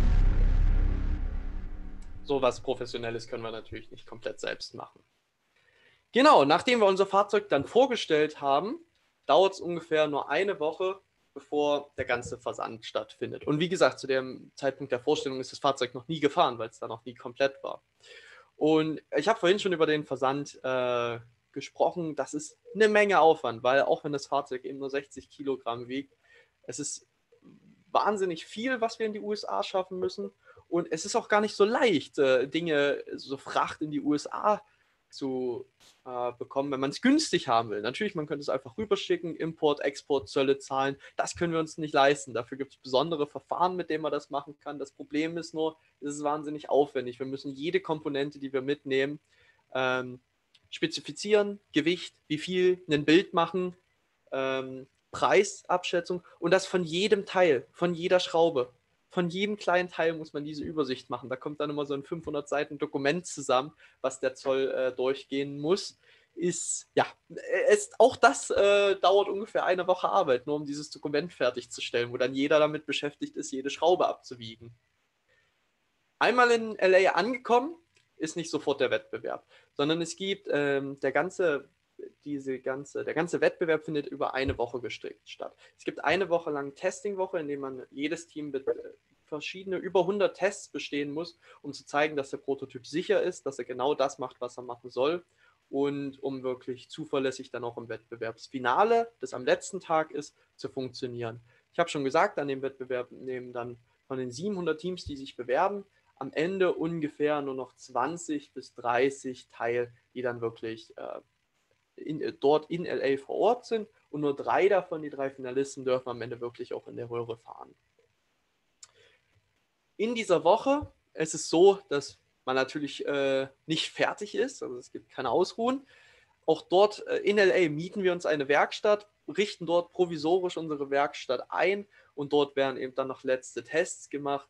Speaker 2: So was Professionelles können wir natürlich nicht komplett selbst machen. Genau, nachdem wir unser Fahrzeug dann vorgestellt haben, dauert es ungefähr nur eine Woche, bevor der ganze Versand stattfindet. Und wie gesagt, zu dem Zeitpunkt der Vorstellung ist das Fahrzeug noch nie gefahren, weil es da noch nie komplett war. Und ich habe vorhin schon über den Versand gesprochen. Das ist eine Menge Aufwand, weil auch wenn das Fahrzeug eben nur 60 Kilogramm wiegt, es ist wahnsinnig viel, was wir in die USA schaffen müssen. Und es ist auch gar nicht so leicht, Dinge, so Fracht in die USA zu bekommen, wenn man es günstig haben will. Natürlich, man könnte es einfach rüberschicken, Import, Export, Zölle zahlen. Das können wir uns nicht leisten. Dafür gibt es besondere Verfahren, mit denen man das machen kann. Das Problem ist nur, es ist wahnsinnig aufwendig. Wir müssen jede Komponente, die wir mitnehmen, spezifizieren, Gewicht, wie viel, ein Bild machen, Preisabschätzung und das von jedem Teil, von jeder Schraube. Von jedem kleinen Teil muss man diese Übersicht machen. Da kommt dann immer so ein 500 Seiten Dokument zusammen, was der Zoll durchgehen muss. Auch das dauert ungefähr eine Woche Arbeit, nur um dieses Dokument fertigzustellen, wo dann jeder damit beschäftigt ist, jede Schraube abzuwiegen. Einmal in LA angekommen, ist nicht sofort der Wettbewerb, sondern es gibt der ganze Wettbewerb findet über eine Woche gestrickt statt. Es gibt eine Woche lang Testing-Woche, in der man jedes Team verschiedene, über 100 Tests bestehen muss, um zu zeigen, dass der Prototyp sicher ist, dass er genau das macht, was er machen soll und um wirklich zuverlässig dann auch im Wettbewerbsfinale, das am letzten Tag ist, zu funktionieren. Ich habe schon gesagt, an dem Wettbewerb nehmen dann von den 700 Teams, die sich bewerben, am Ende ungefähr nur noch 20 bis 30 teil, die dann wirklich dort in LA vor Ort sind und nur 3 davon, die 3 Finalisten, dürfen am Ende wirklich auch in der Röhre fahren. In dieser Woche ist es so, dass man natürlich nicht fertig ist, also es gibt keine Ausruhen. Auch dort in LA mieten wir uns eine Werkstatt, richten dort provisorisch unsere Werkstatt ein und dort werden eben dann noch letzte Tests gemacht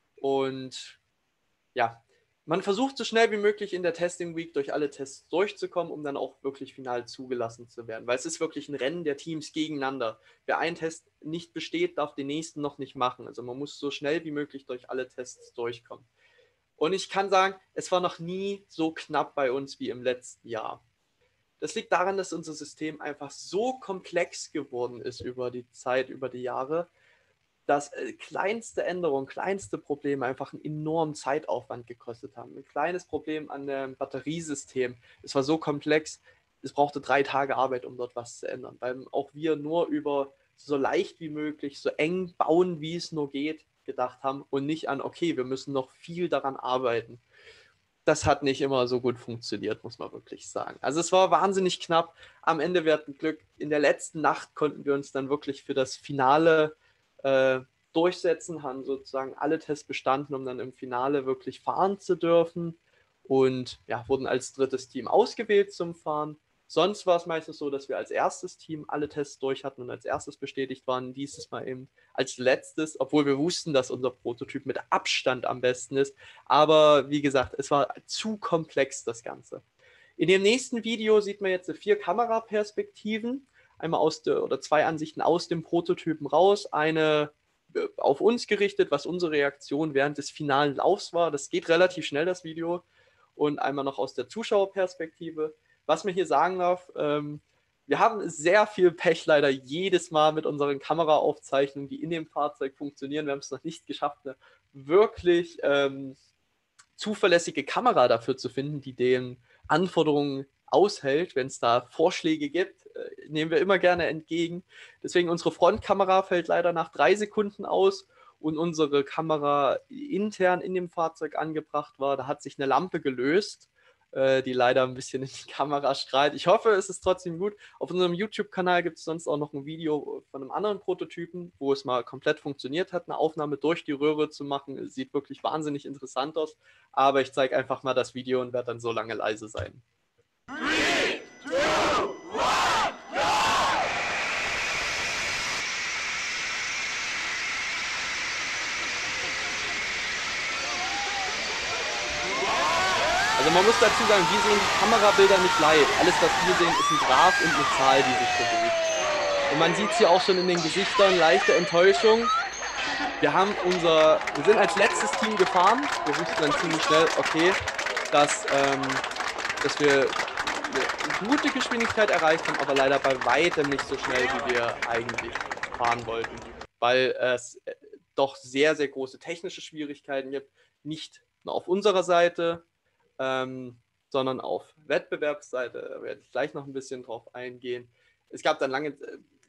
Speaker 2: und ja, man versucht so schnell wie möglich in der Testing Week durch alle Tests durchzukommen, um dann auch wirklich final zugelassen zu werden. Weil es ist wirklich ein Rennen der Teams gegeneinander. Wer einen Test nicht besteht, darf den nächsten noch nicht machen. Also man muss so schnell wie möglich durch alle Tests durchkommen. Und ich kann sagen, es war noch nie so knapp bei uns wie im letzten Jahr. Das liegt daran, dass unser System einfach so komplex geworden ist über die Zeit, über die Jahre, dass kleinste Änderungen, kleinste Probleme einfach einen enormen Zeitaufwand gekostet haben. Ein kleines Problem an dem Batteriesystem, es war so komplex, es brauchte 3 Tage Arbeit, um dort was zu ändern, weil auch wir nur über so leicht wie möglich, so eng bauen, wie es nur geht, gedacht haben und nicht an, okay, wir müssen noch viel daran arbeiten. Das hat nicht immer so gut funktioniert, muss man wirklich sagen. Also es war wahnsinnig knapp. Am Ende, wir hatten Glück, in der letzten Nacht konnten wir uns dann wirklich für das Finale durchsetzen, haben sozusagen alle Tests bestanden, um dann im Finale wirklich fahren zu dürfen und ja, wurden als drittes Team ausgewählt zum Fahren. Sonst war es meistens so, dass wir als erstes Team alle Tests durch hatten und als erstes bestätigt waren, dieses Mal eben als letztes, obwohl wir wussten, dass unser Prototyp mit Abstand am besten ist. Aber wie gesagt, es war zu komplex, das Ganze. In dem nächsten Video sieht man jetzt 4 Kameraperspektiven. Einmal oder 2 Ansichten aus dem Prototypen raus, eine auf uns gerichtet, was unsere Reaktion während des finalen Laufs war. Das geht relativ schnell, das Video. Und einmal noch aus der Zuschauerperspektive. Was man hier sagen darf, wir haben sehr viel Pech leider jedes Mal mit unseren Kameraaufzeichnungen, die in dem Fahrzeug funktionieren. Wir haben es noch nicht geschafft, eine wirklich zuverlässige Kamera dafür zu finden, die den Anforderungen aushält. Wenn es da Vorschläge gibt, nehmen wir immer gerne entgegen. Deswegen unsere Frontkamera fällt leider nach 3 Sekunden aus und unsere Kamera intern in dem Fahrzeug angebracht war. Da hat sich eine Lampe gelöst, die leider ein bisschen in die Kamera strahlt. Ich hoffe, es ist trotzdem gut. Auf unserem YouTube-Kanal gibt es sonst auch noch ein Video von einem anderen Prototypen, wo es mal komplett funktioniert hat, eine Aufnahme durch die Röhre zu machen. Sieht wirklich wahnsinnig interessant aus. Aber ich zeige einfach mal das Video und werde dann so lange leise sein.
Speaker 4: 3, 2, 1, go!
Speaker 2: Also man muss dazu sagen, wir sehen die Kamerabilder nicht live. Alles, was wir sehen, ist ein Graph und eine Zahl, die sich bewegt. Und man sieht es hier auch schon in den Gesichtern, leichte Enttäuschung. Wir sind als letztes Team gefahren. Wir wussten dann ziemlich schnell, okay, dass wir eine gute Geschwindigkeit erreicht haben, aber leider bei weitem nicht so schnell, wie wir eigentlich fahren wollten. Weil es doch sehr, sehr große technische Schwierigkeiten gibt. Nicht nur auf unserer Seite, sondern auf Wettbewerbsseite. Da werde ich gleich noch ein bisschen drauf eingehen. Es gab dann lange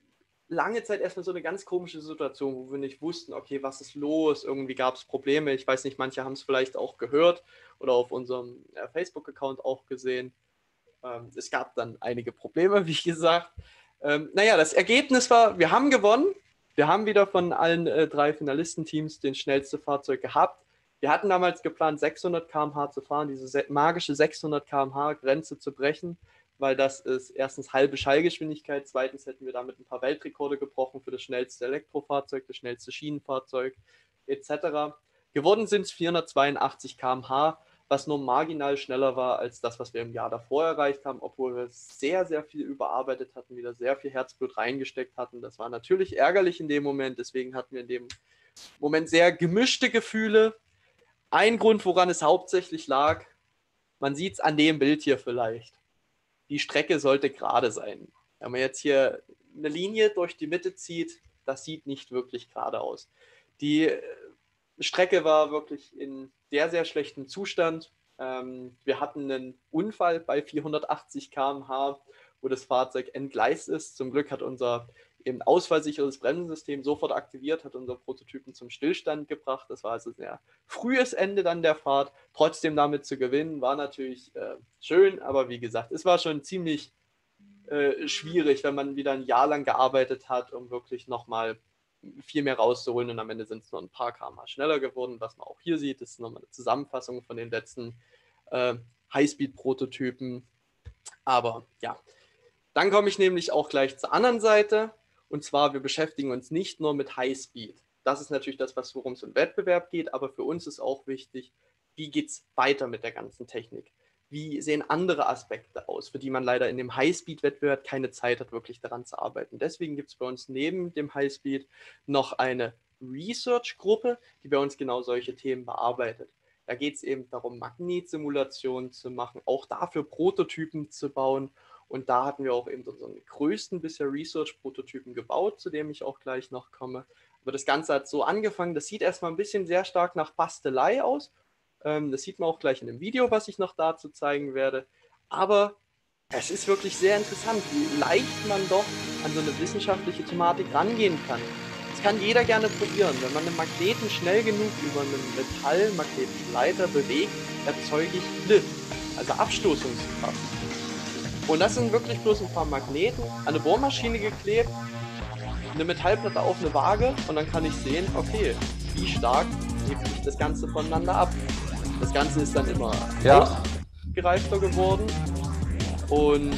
Speaker 2: lange Zeit erstmal so eine ganz komische Situation, wo wir nicht wussten, okay, was ist los? Irgendwie gab es Probleme. Ich weiß nicht, manche haben es vielleicht auch gehört oder auf unserem Facebook-Account auch gesehen. Es gab dann einige Probleme, wie gesagt. Naja, das Ergebnis war, wir haben gewonnen. Wir haben wieder von allen 3 Finalistenteams das schnellste Fahrzeug gehabt. Wir hatten damals geplant, 600 km/h zu fahren, diese magische 600 km/h Grenze zu brechen, weil das ist erstens halbe Schallgeschwindigkeit, zweitens hätten wir damit ein paar Weltrekorde gebrochen für das schnellste Elektrofahrzeug, das schnellste Schienenfahrzeug etc. Geworden sind es 482 km/h, was nur marginal schneller war als das, was wir im Jahr davor erreicht haben, obwohl wir sehr, sehr viel überarbeitet hatten, wieder sehr viel Herzblut reingesteckt hatten. Das war natürlich ärgerlich in dem Moment, deswegen hatten wir in dem Moment sehr gemischte Gefühle. Ein Grund, woran es hauptsächlich lag, man sieht es an dem Bild hier vielleicht. Die Strecke sollte gerade sein. Wenn man jetzt hier eine Linie durch die Mitte zieht, das sieht nicht wirklich gerade aus. Die Strecke war wirklich in sehr, sehr schlechtem Zustand. Wir hatten einen Unfall bei 480 km/h, wo das Fahrzeug entgleist ist. Zum Glück hat unser eben ausfallsicheres Bremsensystem sofort aktiviert, hat unser Prototypen zum Stillstand gebracht. Das war also ein sehr frühes Ende dann der Fahrt. Trotzdem damit zu gewinnen, war natürlich schön, aber wie gesagt, es war schon ziemlich schwierig, wenn man wieder ein Jahr lang gearbeitet hat, um wirklich nochmal viel mehr rauszuholen und am Ende sind es nur ein paar km/h schneller geworden. Was man auch hier sieht, ist nochmal eine Zusammenfassung von den letzten Highspeed-Prototypen. Aber ja, dann komme ich nämlich auch gleich zur anderen Seite. Und zwar, wir beschäftigen uns nicht nur mit Highspeed. Das ist natürlich das, worum es im Wettbewerb geht, aber für uns ist auch wichtig, wie geht es weiter mit der ganzen Technik? Wie sehen andere Aspekte aus, für die man leider in dem Highspeed-Wettbewerb keine Zeit hat, wirklich daran zu arbeiten. Deswegen gibt es bei uns neben dem Highspeed noch eine Research-Gruppe, die bei uns genau solche Themen bearbeitet. Da geht es eben darum, Magnetsimulationen zu machen, auch dafür Prototypen zu bauen. Und da hatten wir auch eben unseren größten bisher Research-Prototypen gebaut, zu dem ich auch gleich noch komme. Aber das Ganze hat so angefangen, das sieht erstmal ein bisschen sehr stark nach Bastelei aus. Das sieht man auch gleich in dem Video, was ich noch dazu zeigen werde. Aber es ist wirklich sehr interessant, wie leicht man doch an so eine wissenschaftliche Thematik rangehen kann. Das kann jeder gerne probieren. Wenn man einen Magneten schnell genug über einen Metallmagnetleiter bewegt, erzeuge ich Lift, also Abstoßungskraft. Und das sind wirklich bloß ein paar Magneten, an eine Bohrmaschine geklebt, eine Metallplatte auf eine Waage und dann kann ich sehen, okay, wie stark hebt sich das Ganze voneinander ab. Das Ganze ist dann immer ausgereifter geworden und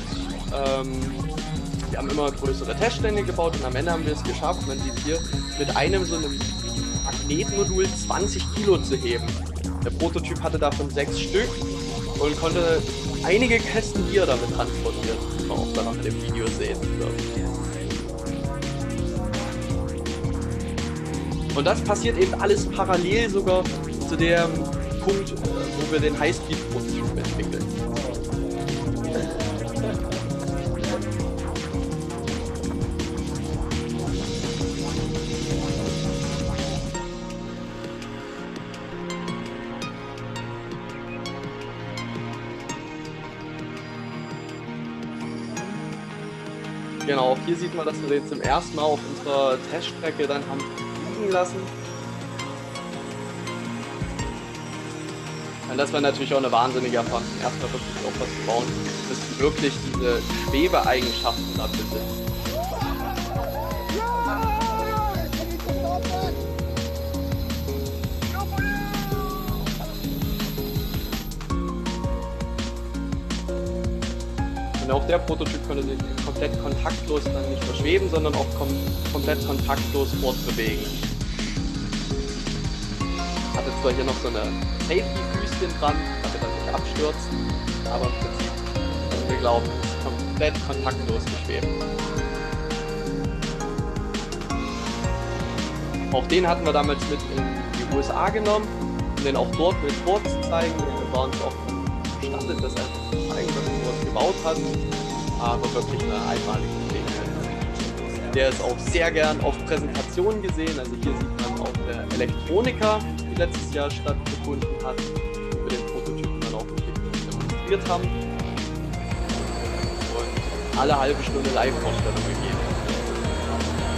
Speaker 2: wir haben immer größere Teststände gebaut und am Ende haben wir es geschafft, man sieht hier, mit einem so einem Magnetmodul 20 Kilo zu heben. Der Prototyp hatte davon 6 Stück und konnte einige Kästen Bier damit transportieren. Das kann man auch dann in dem Video sehen. So. Und das passiert eben alles parallel sogar zu dem Punkt, wo wir den Highspeed-Prototypen entwickeln. Genau, hier sieht man, dass wir den zum ersten Mal auf unserer Teststrecke dann haben fliegen lassen. Und das war natürlich auch eine wahnsinnige Erfahrung, erstmal wirklich auch was zu bauen, dass wirklich diese Schwebeeigenschaften da besitzen. Und auch der Prototyp konnte sich komplett kontaktlos dann nicht nur schweben, sondern auch komplett kontaktlos fortbewegen. Hatte zwar hier noch so eine Safety-Füßchen dran, damit er nicht abstürzt, aber im Prinzip können wir glauben, es ist komplett kontaktlos geschwebt. Auch den hatten wir damals mit in die USA genommen, um den auch dort mit vorzuzeigen. Wir waren uns auch gestattet, das einfach zu zeigen, was er dort gebaut hat, aber wirklich eine einmalige Geschichte. Der ist auch sehr gern auf Präsentationen gesehen, also hier sieht man auch der Elektroniker, die letztes Jahr stattgefunden hat, wo wir den Prototypen dann auch wirklich demonstriert haben und alle halbe Stunde Live-Vorstellungen gegeben.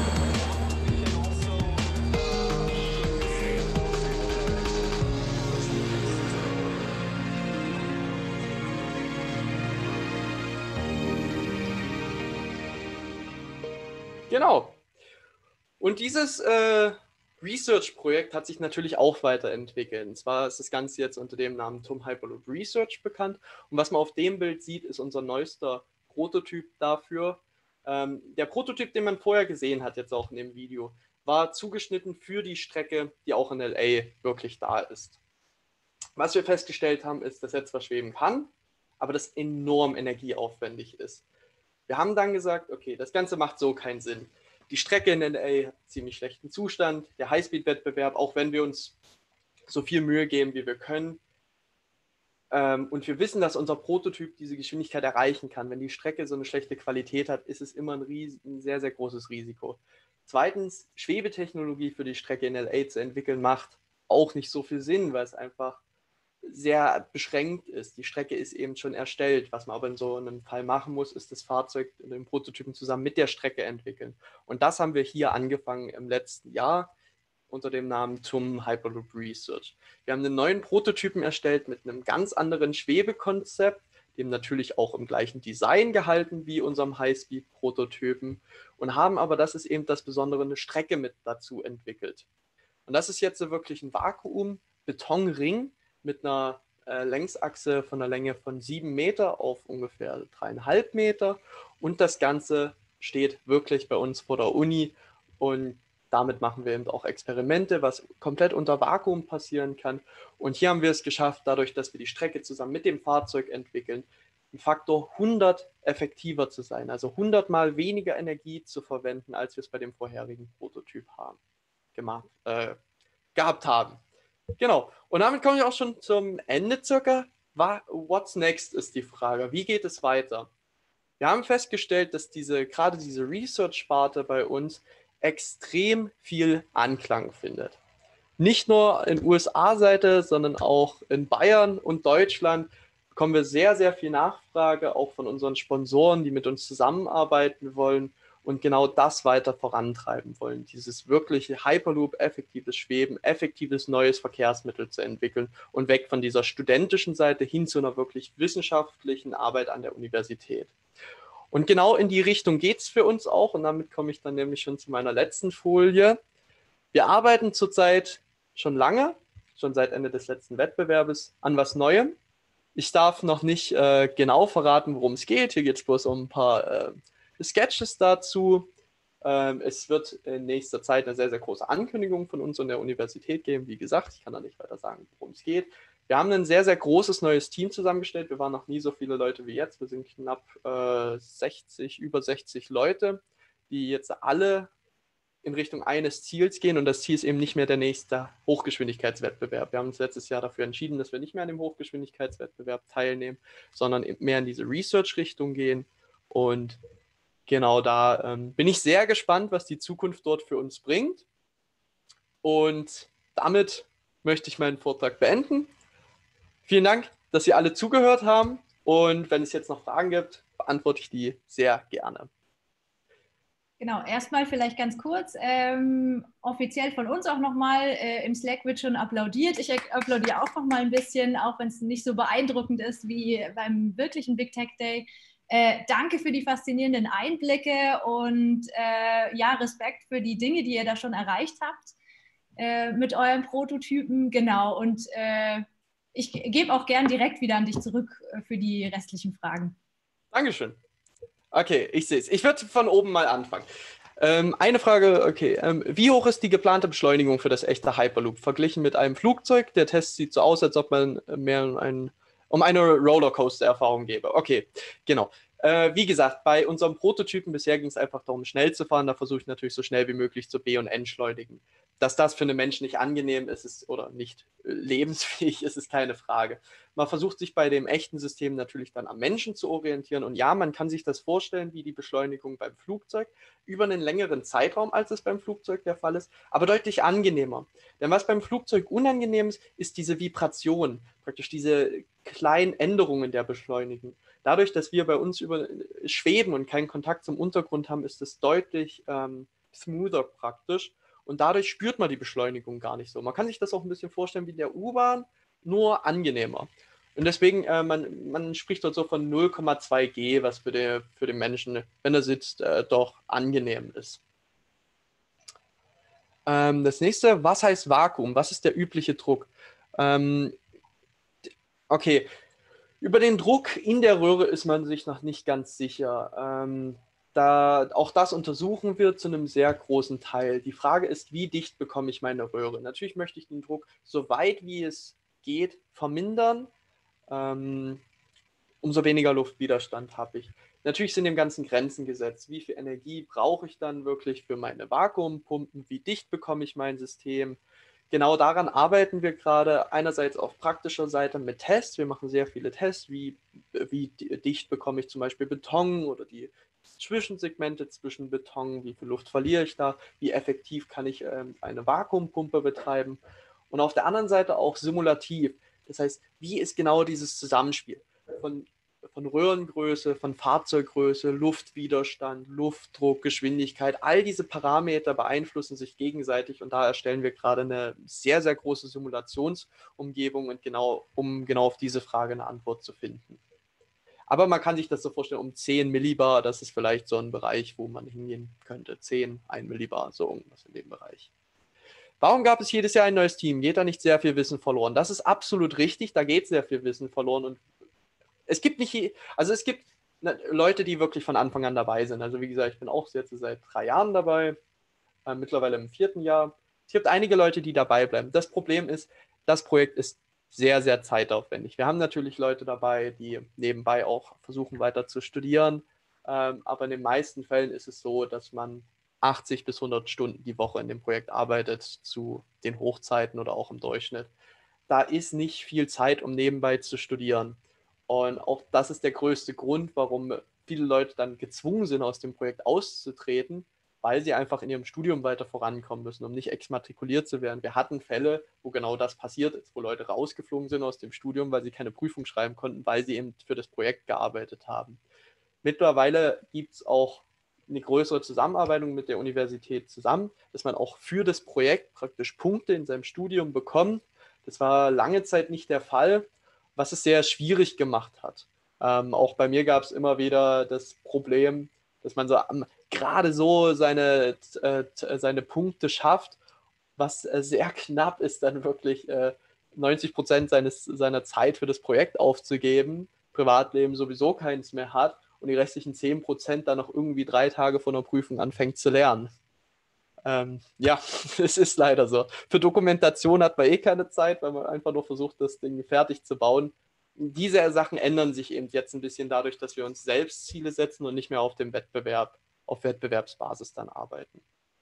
Speaker 2: Genau. Und dieses Research-Projekt hat sich natürlich auch weiterentwickelt. Und zwar ist das Ganze jetzt unter dem Namen TUM Hyperloop Research bekannt. Und was man auf dem Bild sieht, ist unser neuester Prototyp dafür. Der Prototyp, den man vorher gesehen hat, jetzt auch in dem Video, war zugeschnitten für die Strecke, die auch in LA wirklich da ist. Was wir festgestellt haben, ist, dass er zwar schweben kann, aber das enorm energieaufwendig ist. Wir haben dann gesagt, okay, das Ganze macht so keinen Sinn. Die Strecke in LA hat ziemlich schlechten Zustand, der Highspeed-Wettbewerb, auch wenn wir uns so viel Mühe geben, wie wir können. Und wir wissen, dass unser Prototyp diese Geschwindigkeit erreichen kann. Wenn die Strecke so eine schlechte Qualität hat, ist es immer ein sehr, sehr großes Risiko. Zweitens, Schwebetechnologie für die Strecke in LA zu entwickeln, macht auch nicht so viel Sinn, weil es einfach sehr beschränkt ist. Die Strecke ist eben schon erstellt. Was man aber in so einem Fall machen muss, ist das Fahrzeug in den Prototypen zusammen mit der Strecke entwickeln. Und das haben wir hier angefangen im letzten Jahr unter dem Namen TUM Hyperloop Research. Wir haben einen neuen Prototypen erstellt mit einem ganz anderen Schwebekonzept, dem natürlich auch im gleichen Design gehalten wie unserem Highspeed-Prototypen und haben aber, das ist eben das Besondere, eine Strecke mit dazu entwickelt. Und das ist jetzt wirklich ein Vakuum-Betonring mit einer Längsachse von einer Länge von 7 Meter auf ungefähr 3,5 Meter. Und das Ganze steht wirklich bei uns vor der Uni. Und damit machen wir eben auch Experimente, was komplett unter Vakuum passieren kann. Und hier haben wir es geschafft, dadurch, dass wir die Strecke zusammen mit dem Fahrzeug entwickeln, ein Faktor 100 effektiver zu sein. Also 100 Mal weniger Energie zu verwenden, als wir es bei dem vorherigen Prototyp gehabt haben. Genau, und damit komme ich auch schon zum Ende circa. What's next ist die Frage. Wie geht es weiter? Wir haben festgestellt, dass gerade diese Research-Sparte bei uns extrem viel Anklang findet. Nicht nur in USA-Seite, sondern auch in Bayern und Deutschland bekommen wir sehr, sehr viel Nachfrage, auch von unseren Sponsoren, die mit uns zusammenarbeiten wollen und genau das weiter vorantreiben wollen, dieses wirkliche Hyperloop, effektives Schweben, effektives neues Verkehrsmittel zu entwickeln und weg von dieser studentischen Seite hin zu einer wirklich wissenschaftlichen Arbeit an der Universität. Und genau in die Richtung geht es für uns auch und damit komme ich dann nämlich schon zu meiner letzten Folie. Wir arbeiten zurzeit schon lange, schon seit Ende des letzten Wettbewerbes, an was Neuem. Ich darf noch nicht genau verraten, worum es geht. Hier geht es bloß um ein paar Sketches dazu. Es wird in nächster Zeit eine sehr, sehr große Ankündigung von uns und der Universität geben. Wie gesagt, ich kann da nicht weiter sagen, worum es geht. Wir haben ein sehr, sehr großes neues Team zusammengestellt. Wir waren noch nie so viele Leute wie jetzt. Wir sind knapp über 60 Leute, die jetzt alle in Richtung eines Ziels gehen. Und das Ziel ist eben nicht mehr der nächste Hochgeschwindigkeitswettbewerb. Wir haben uns letztes Jahr dafür entschieden, dass wir nicht mehr an dem Hochgeschwindigkeitswettbewerb teilnehmen, sondern mehr in diese Research-Richtung gehen. Und genau da bin ich sehr gespannt, was die Zukunft dort für uns bringt. Und damit möchte ich meinen Vortrag beenden. Vielen Dank, dass Sie alle zugehört haben. Und wenn es jetzt noch Fragen gibt, beantworte ich die sehr gerne.
Speaker 1: Genau, erstmal vielleicht ganz kurz, offiziell von uns auch nochmal, im Slack wird schon applaudiert. Ich applaudiere auch nochmal ein bisschen, auch wenn es nicht so beeindruckend ist wie beim wirklichen Big Tech Day. Danke für die faszinierenden Einblicke und ja, Respekt für die Dinge, die ihr da schon erreicht habt mit euren Prototypen. Genau, und ich gebe auch gern direkt wieder an dich zurück für die restlichen Fragen.
Speaker 2: Dankeschön. Okay, ich sehe es. Ich würde von oben mal anfangen. Eine Frage, okay. Wie hoch ist die geplante Beschleunigung für das echte Hyperloop verglichen mit einem Flugzeug? Der Test sieht so aus, als ob man mehr um eine Rollercoaster-Erfahrung gäbe. Okay, genau. Wie gesagt, bei unserem Prototypen bisher ging es einfach darum, schnell zu fahren. Da versuche ich natürlich so schnell wie möglich zu B- und Entschleunigen. Dass das für einen Menschen nicht angenehm ist oder nicht lebensfähig ist, ist keine Frage. Man versucht sich bei dem echten System natürlich dann am Menschen zu orientieren. Und ja, man kann sich das vorstellen, wie die Beschleunigung beim Flugzeug über einen längeren Zeitraum, als es beim Flugzeug der Fall ist, aber deutlich angenehmer. Denn was beim Flugzeug unangenehm ist, ist diese Vibration, praktisch diese kleinen Änderungen der Beschleunigung. Dadurch, dass wir bei uns schweben und keinen Kontakt zum Untergrund haben, ist es deutlich smoother praktisch. Und dadurch spürt man die Beschleunigung gar nicht so. Man kann sich das auch ein bisschen vorstellen wie in der U-Bahn, nur angenehmer. Und deswegen, man spricht dort so von 0,2 G, was für den Menschen, wenn er sitzt, doch angenehm ist. Das nächste, was heißt Vakuum? Was ist der übliche Druck? Okay, über den Druck in der Röhre ist man sich noch nicht ganz sicher. Auch das untersuchen wir zu einem sehr großen Teil. Die Frage ist, wie dicht bekomme ich meine Röhre? Natürlich möchte ich den Druck so weit wie es geht vermindern. Umso weniger Luftwiderstand habe ich. Natürlich sind dem Ganzen Grenzen gesetzt. Wie viel Energie brauche ich dann wirklich für meine Vakuumpumpen? Wie dicht bekomme ich mein System? Genau daran arbeiten wir gerade. Einerseits auf praktischer Seite mit Tests. Wir machen sehr viele Tests. Wie dicht bekomme ich zum Beispiel Beton oder die Zwischensegmente zwischen Beton? Wie viel Luft verliere ich da? Wie effektiv kann ich eine Vakuumpumpe betreiben? Und auf der anderen Seite auch simulativ. Das heißt, wie ist genau dieses Zusammenspiel von Röhrengröße, von Fahrzeuggröße, Luftwiderstand, Luftdruck, Geschwindigkeit, all diese Parameter beeinflussen sich gegenseitig und da erstellen wir gerade eine sehr, sehr große Simulationsumgebung und um genau auf diese Frage eine Antwort zu finden. Aber man kann sich das so vorstellen, um 10 Millibar, das ist vielleicht so ein Bereich, wo man hingehen könnte. 1 Millibar, so irgendwas in dem Bereich. Warum gab es jedes Jahr ein neues Team? Geht da nicht sehr viel Wissen verloren? Das ist absolut richtig, da geht sehr viel Wissen verloren und es gibt Leute, die wirklich von Anfang an dabei sind. Also wie gesagt, ich bin auch jetzt seit 3 Jahren dabei, mittlerweile im 4. Jahr. Es gibt einige Leute, die dabei bleiben. Das Problem ist, das Projekt ist sehr, sehr zeitaufwendig. Wir haben natürlich Leute dabei, die nebenbei auch versuchen weiter zu studieren, aber in den meisten Fällen ist es so, dass man 80 bis 100 Stunden die Woche in dem Projekt arbeitet, zu den Hochzeiten oder auch im Durchschnitt. Da ist nicht viel Zeit, um nebenbei zu studieren. Und auch das ist der größte Grund, warum viele Leute dann gezwungen sind, aus dem Projekt auszutreten, weil sie einfach in ihrem Studium weiter vorankommen müssen, um nicht exmatrikuliert zu werden. Wir hatten Fälle, wo genau das passiert ist, wo Leute rausgeflogen sind aus dem Studium, weil sie keine Prüfung schreiben konnten, weil sie eben für das Projekt gearbeitet haben. Mittlerweile gibt es auch eine größere Zusammenarbeit mit der Universität zusammen, dass man auch für das Projekt praktisch Punkte in seinem Studium bekommt. Das war lange Zeit nicht der Fall, was es sehr schwierig gemacht hat. Auch bei mir gab es immer wieder das Problem, dass man so gerade so seine Punkte schafft, was sehr knapp ist, dann wirklich 90% seiner Zeit für das Projekt aufzugeben, Privatleben sowieso keins mehr hat und die restlichen 10% dann noch irgendwie 3 Tage vor einer Prüfung anfängt zu lernen. Ja, es ist leider so. Für Dokumentation hat man keine Zeit, weil man einfach nur versucht, das Ding fertig zu bauen. Diese Sachen ändern sich eben jetzt ein bisschen dadurch, dass wir uns selbst Ziele setzen und nicht mehr auf Wettbewerbsbasis dann arbeiten.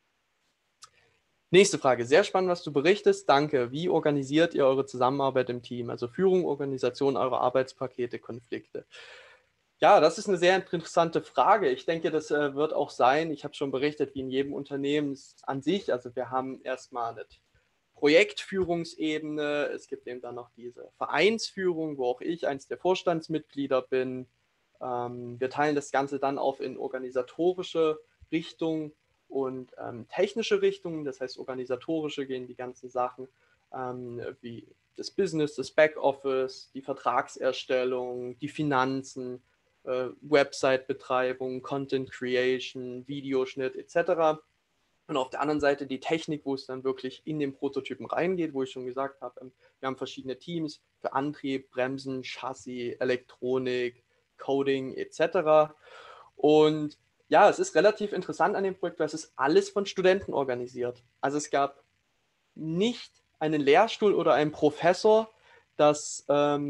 Speaker 2: Nächste Frage. Sehr spannend, was du berichtest. Danke. Wie organisiert ihr eure Zusammenarbeit im Team? Also Führung, Organisation eurer Arbeitspakete, Konflikte. Ja, das ist eine sehr interessante Frage. Ich denke, das wird auch sein, ich habe schon berichtet, wie in jedem Unternehmen an sich. Also wir haben erstmal eine Projektführungsebene. Es gibt eben dann noch diese Vereinsführung, wo auch ich eins der Vorstandsmitglieder bin. Wir teilen das Ganze dann auf in organisatorische Richtungen und technische Richtungen. Das heißt, organisatorische gehen die ganzen Sachen wie das Business, das Backoffice, die Vertragserstellung, die Finanzen, Website-Betreibung, Content Creation, Videoschnitt etc. Und auf der anderen Seite die Technik, wo es dann wirklich in den Prototypen reingeht, wo ich schon gesagt habe, wir haben verschiedene Teams für Antrieb, Bremsen, Chassis, Elektronik, Coding etc. Und ja, es ist relativ interessant an dem Projekt, weil es ist alles von Studenten organisiert. Also es gab nicht einen Lehrstuhl oder einen Professor, das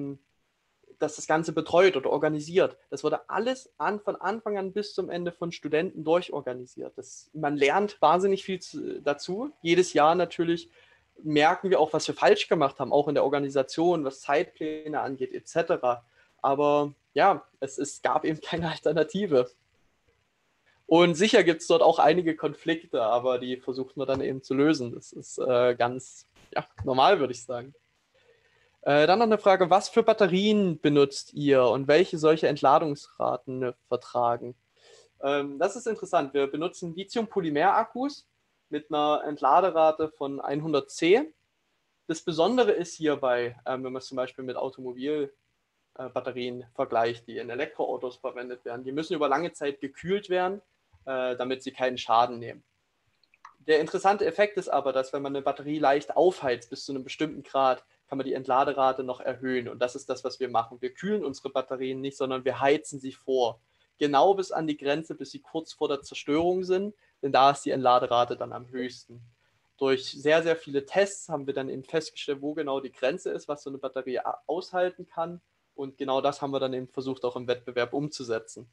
Speaker 2: das Ganze betreut oder organisiert. Das wurde alles von Anfang an bis zum Ende von Studenten durchorganisiert. Man lernt wahnsinnig viel dazu. Jedes Jahr natürlich merken wir auch, was wir falsch gemacht haben, auch in der Organisation, was Zeitpläne angeht, etc. Aber ja, es gab eben keine Alternative. Und sicher gibt es dort auch einige Konflikte, aber die versucht man dann eben zu lösen. Das ist ganz normal, würde ich sagen. Dann noch eine Frage, was für Batterien benutzt ihr und welche solche Entladungsraten vertragen? Das ist interessant. Wir benutzen Lithium-Polymer-Akkus mit einer Entladerate von 100C. Das Besondere ist hierbei, wenn man es zum Beispiel mit Automobilbatterien vergleicht, die in Elektroautos verwendet werden, die müssen über lange Zeit gekühlt werden, damit sie keinen Schaden nehmen. Der interessante Effekt ist aber, dass wenn man eine Batterie leicht aufheizt bis zu einem bestimmten Grad, kann man die Entladerate noch erhöhen. Und das ist das, was wir machen. Wir kühlen unsere Batterien nicht, sondern wir heizen sie vor. Genau bis an die Grenze, bis sie kurz vor der Zerstörung sind, denn da ist die Entladerate dann am höchsten. Durch sehr, sehr viele Tests haben wir dann eben festgestellt, wo genau die Grenze ist, was so eine Batterie aushalten kann. Und genau das haben wir dann eben versucht, auch im Wettbewerb umzusetzen.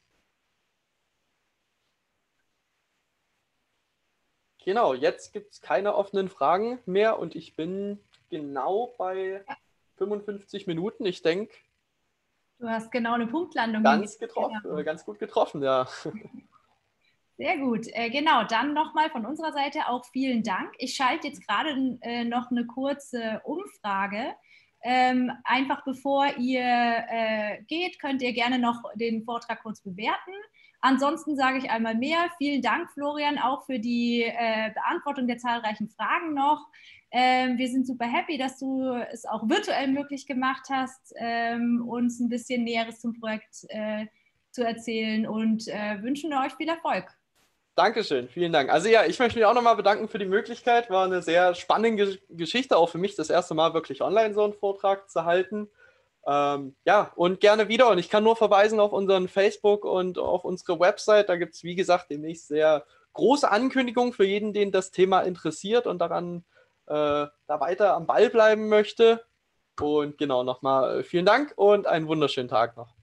Speaker 2: Genau, jetzt gibt es keine offenen Fragen mehr und ich bin genau bei 55 Minuten. Ich denke,
Speaker 1: Du hast genau eine Punktlandung.
Speaker 2: ganz gut getroffen, ja.
Speaker 1: Sehr gut. Genau, dann nochmal von unserer Seite auch vielen Dank. Ich schalte jetzt gerade noch eine kurze Umfrage. Einfach bevor ihr geht, könnt ihr gerne noch den Vortrag kurz bewerten. Ansonsten sage ich einmal mehr. Vielen Dank, Florian, auch für die Beantwortung der zahlreichen Fragen noch. Wir sind super happy, dass du es auch virtuell möglich gemacht hast, uns ein bisschen Näheres zum Projekt zu erzählen und wünschen euch viel Erfolg.
Speaker 2: Dankeschön, vielen Dank. Also ja, ich möchte mich auch nochmal bedanken für die Möglichkeit. War eine sehr spannende Geschichte, auch für mich das erste Mal wirklich online so einen Vortrag zu halten. Ja, und gerne wieder. Und ich kann nur verweisen auf unseren Facebook und auf unsere Website. Da gibt es, wie gesagt, demnächst sehr große Ankündigungen für jeden, den das Thema interessiert und daran da weiter am Ball bleiben möchte. Und genau, nochmal vielen Dank und einen wunderschönen Tag noch.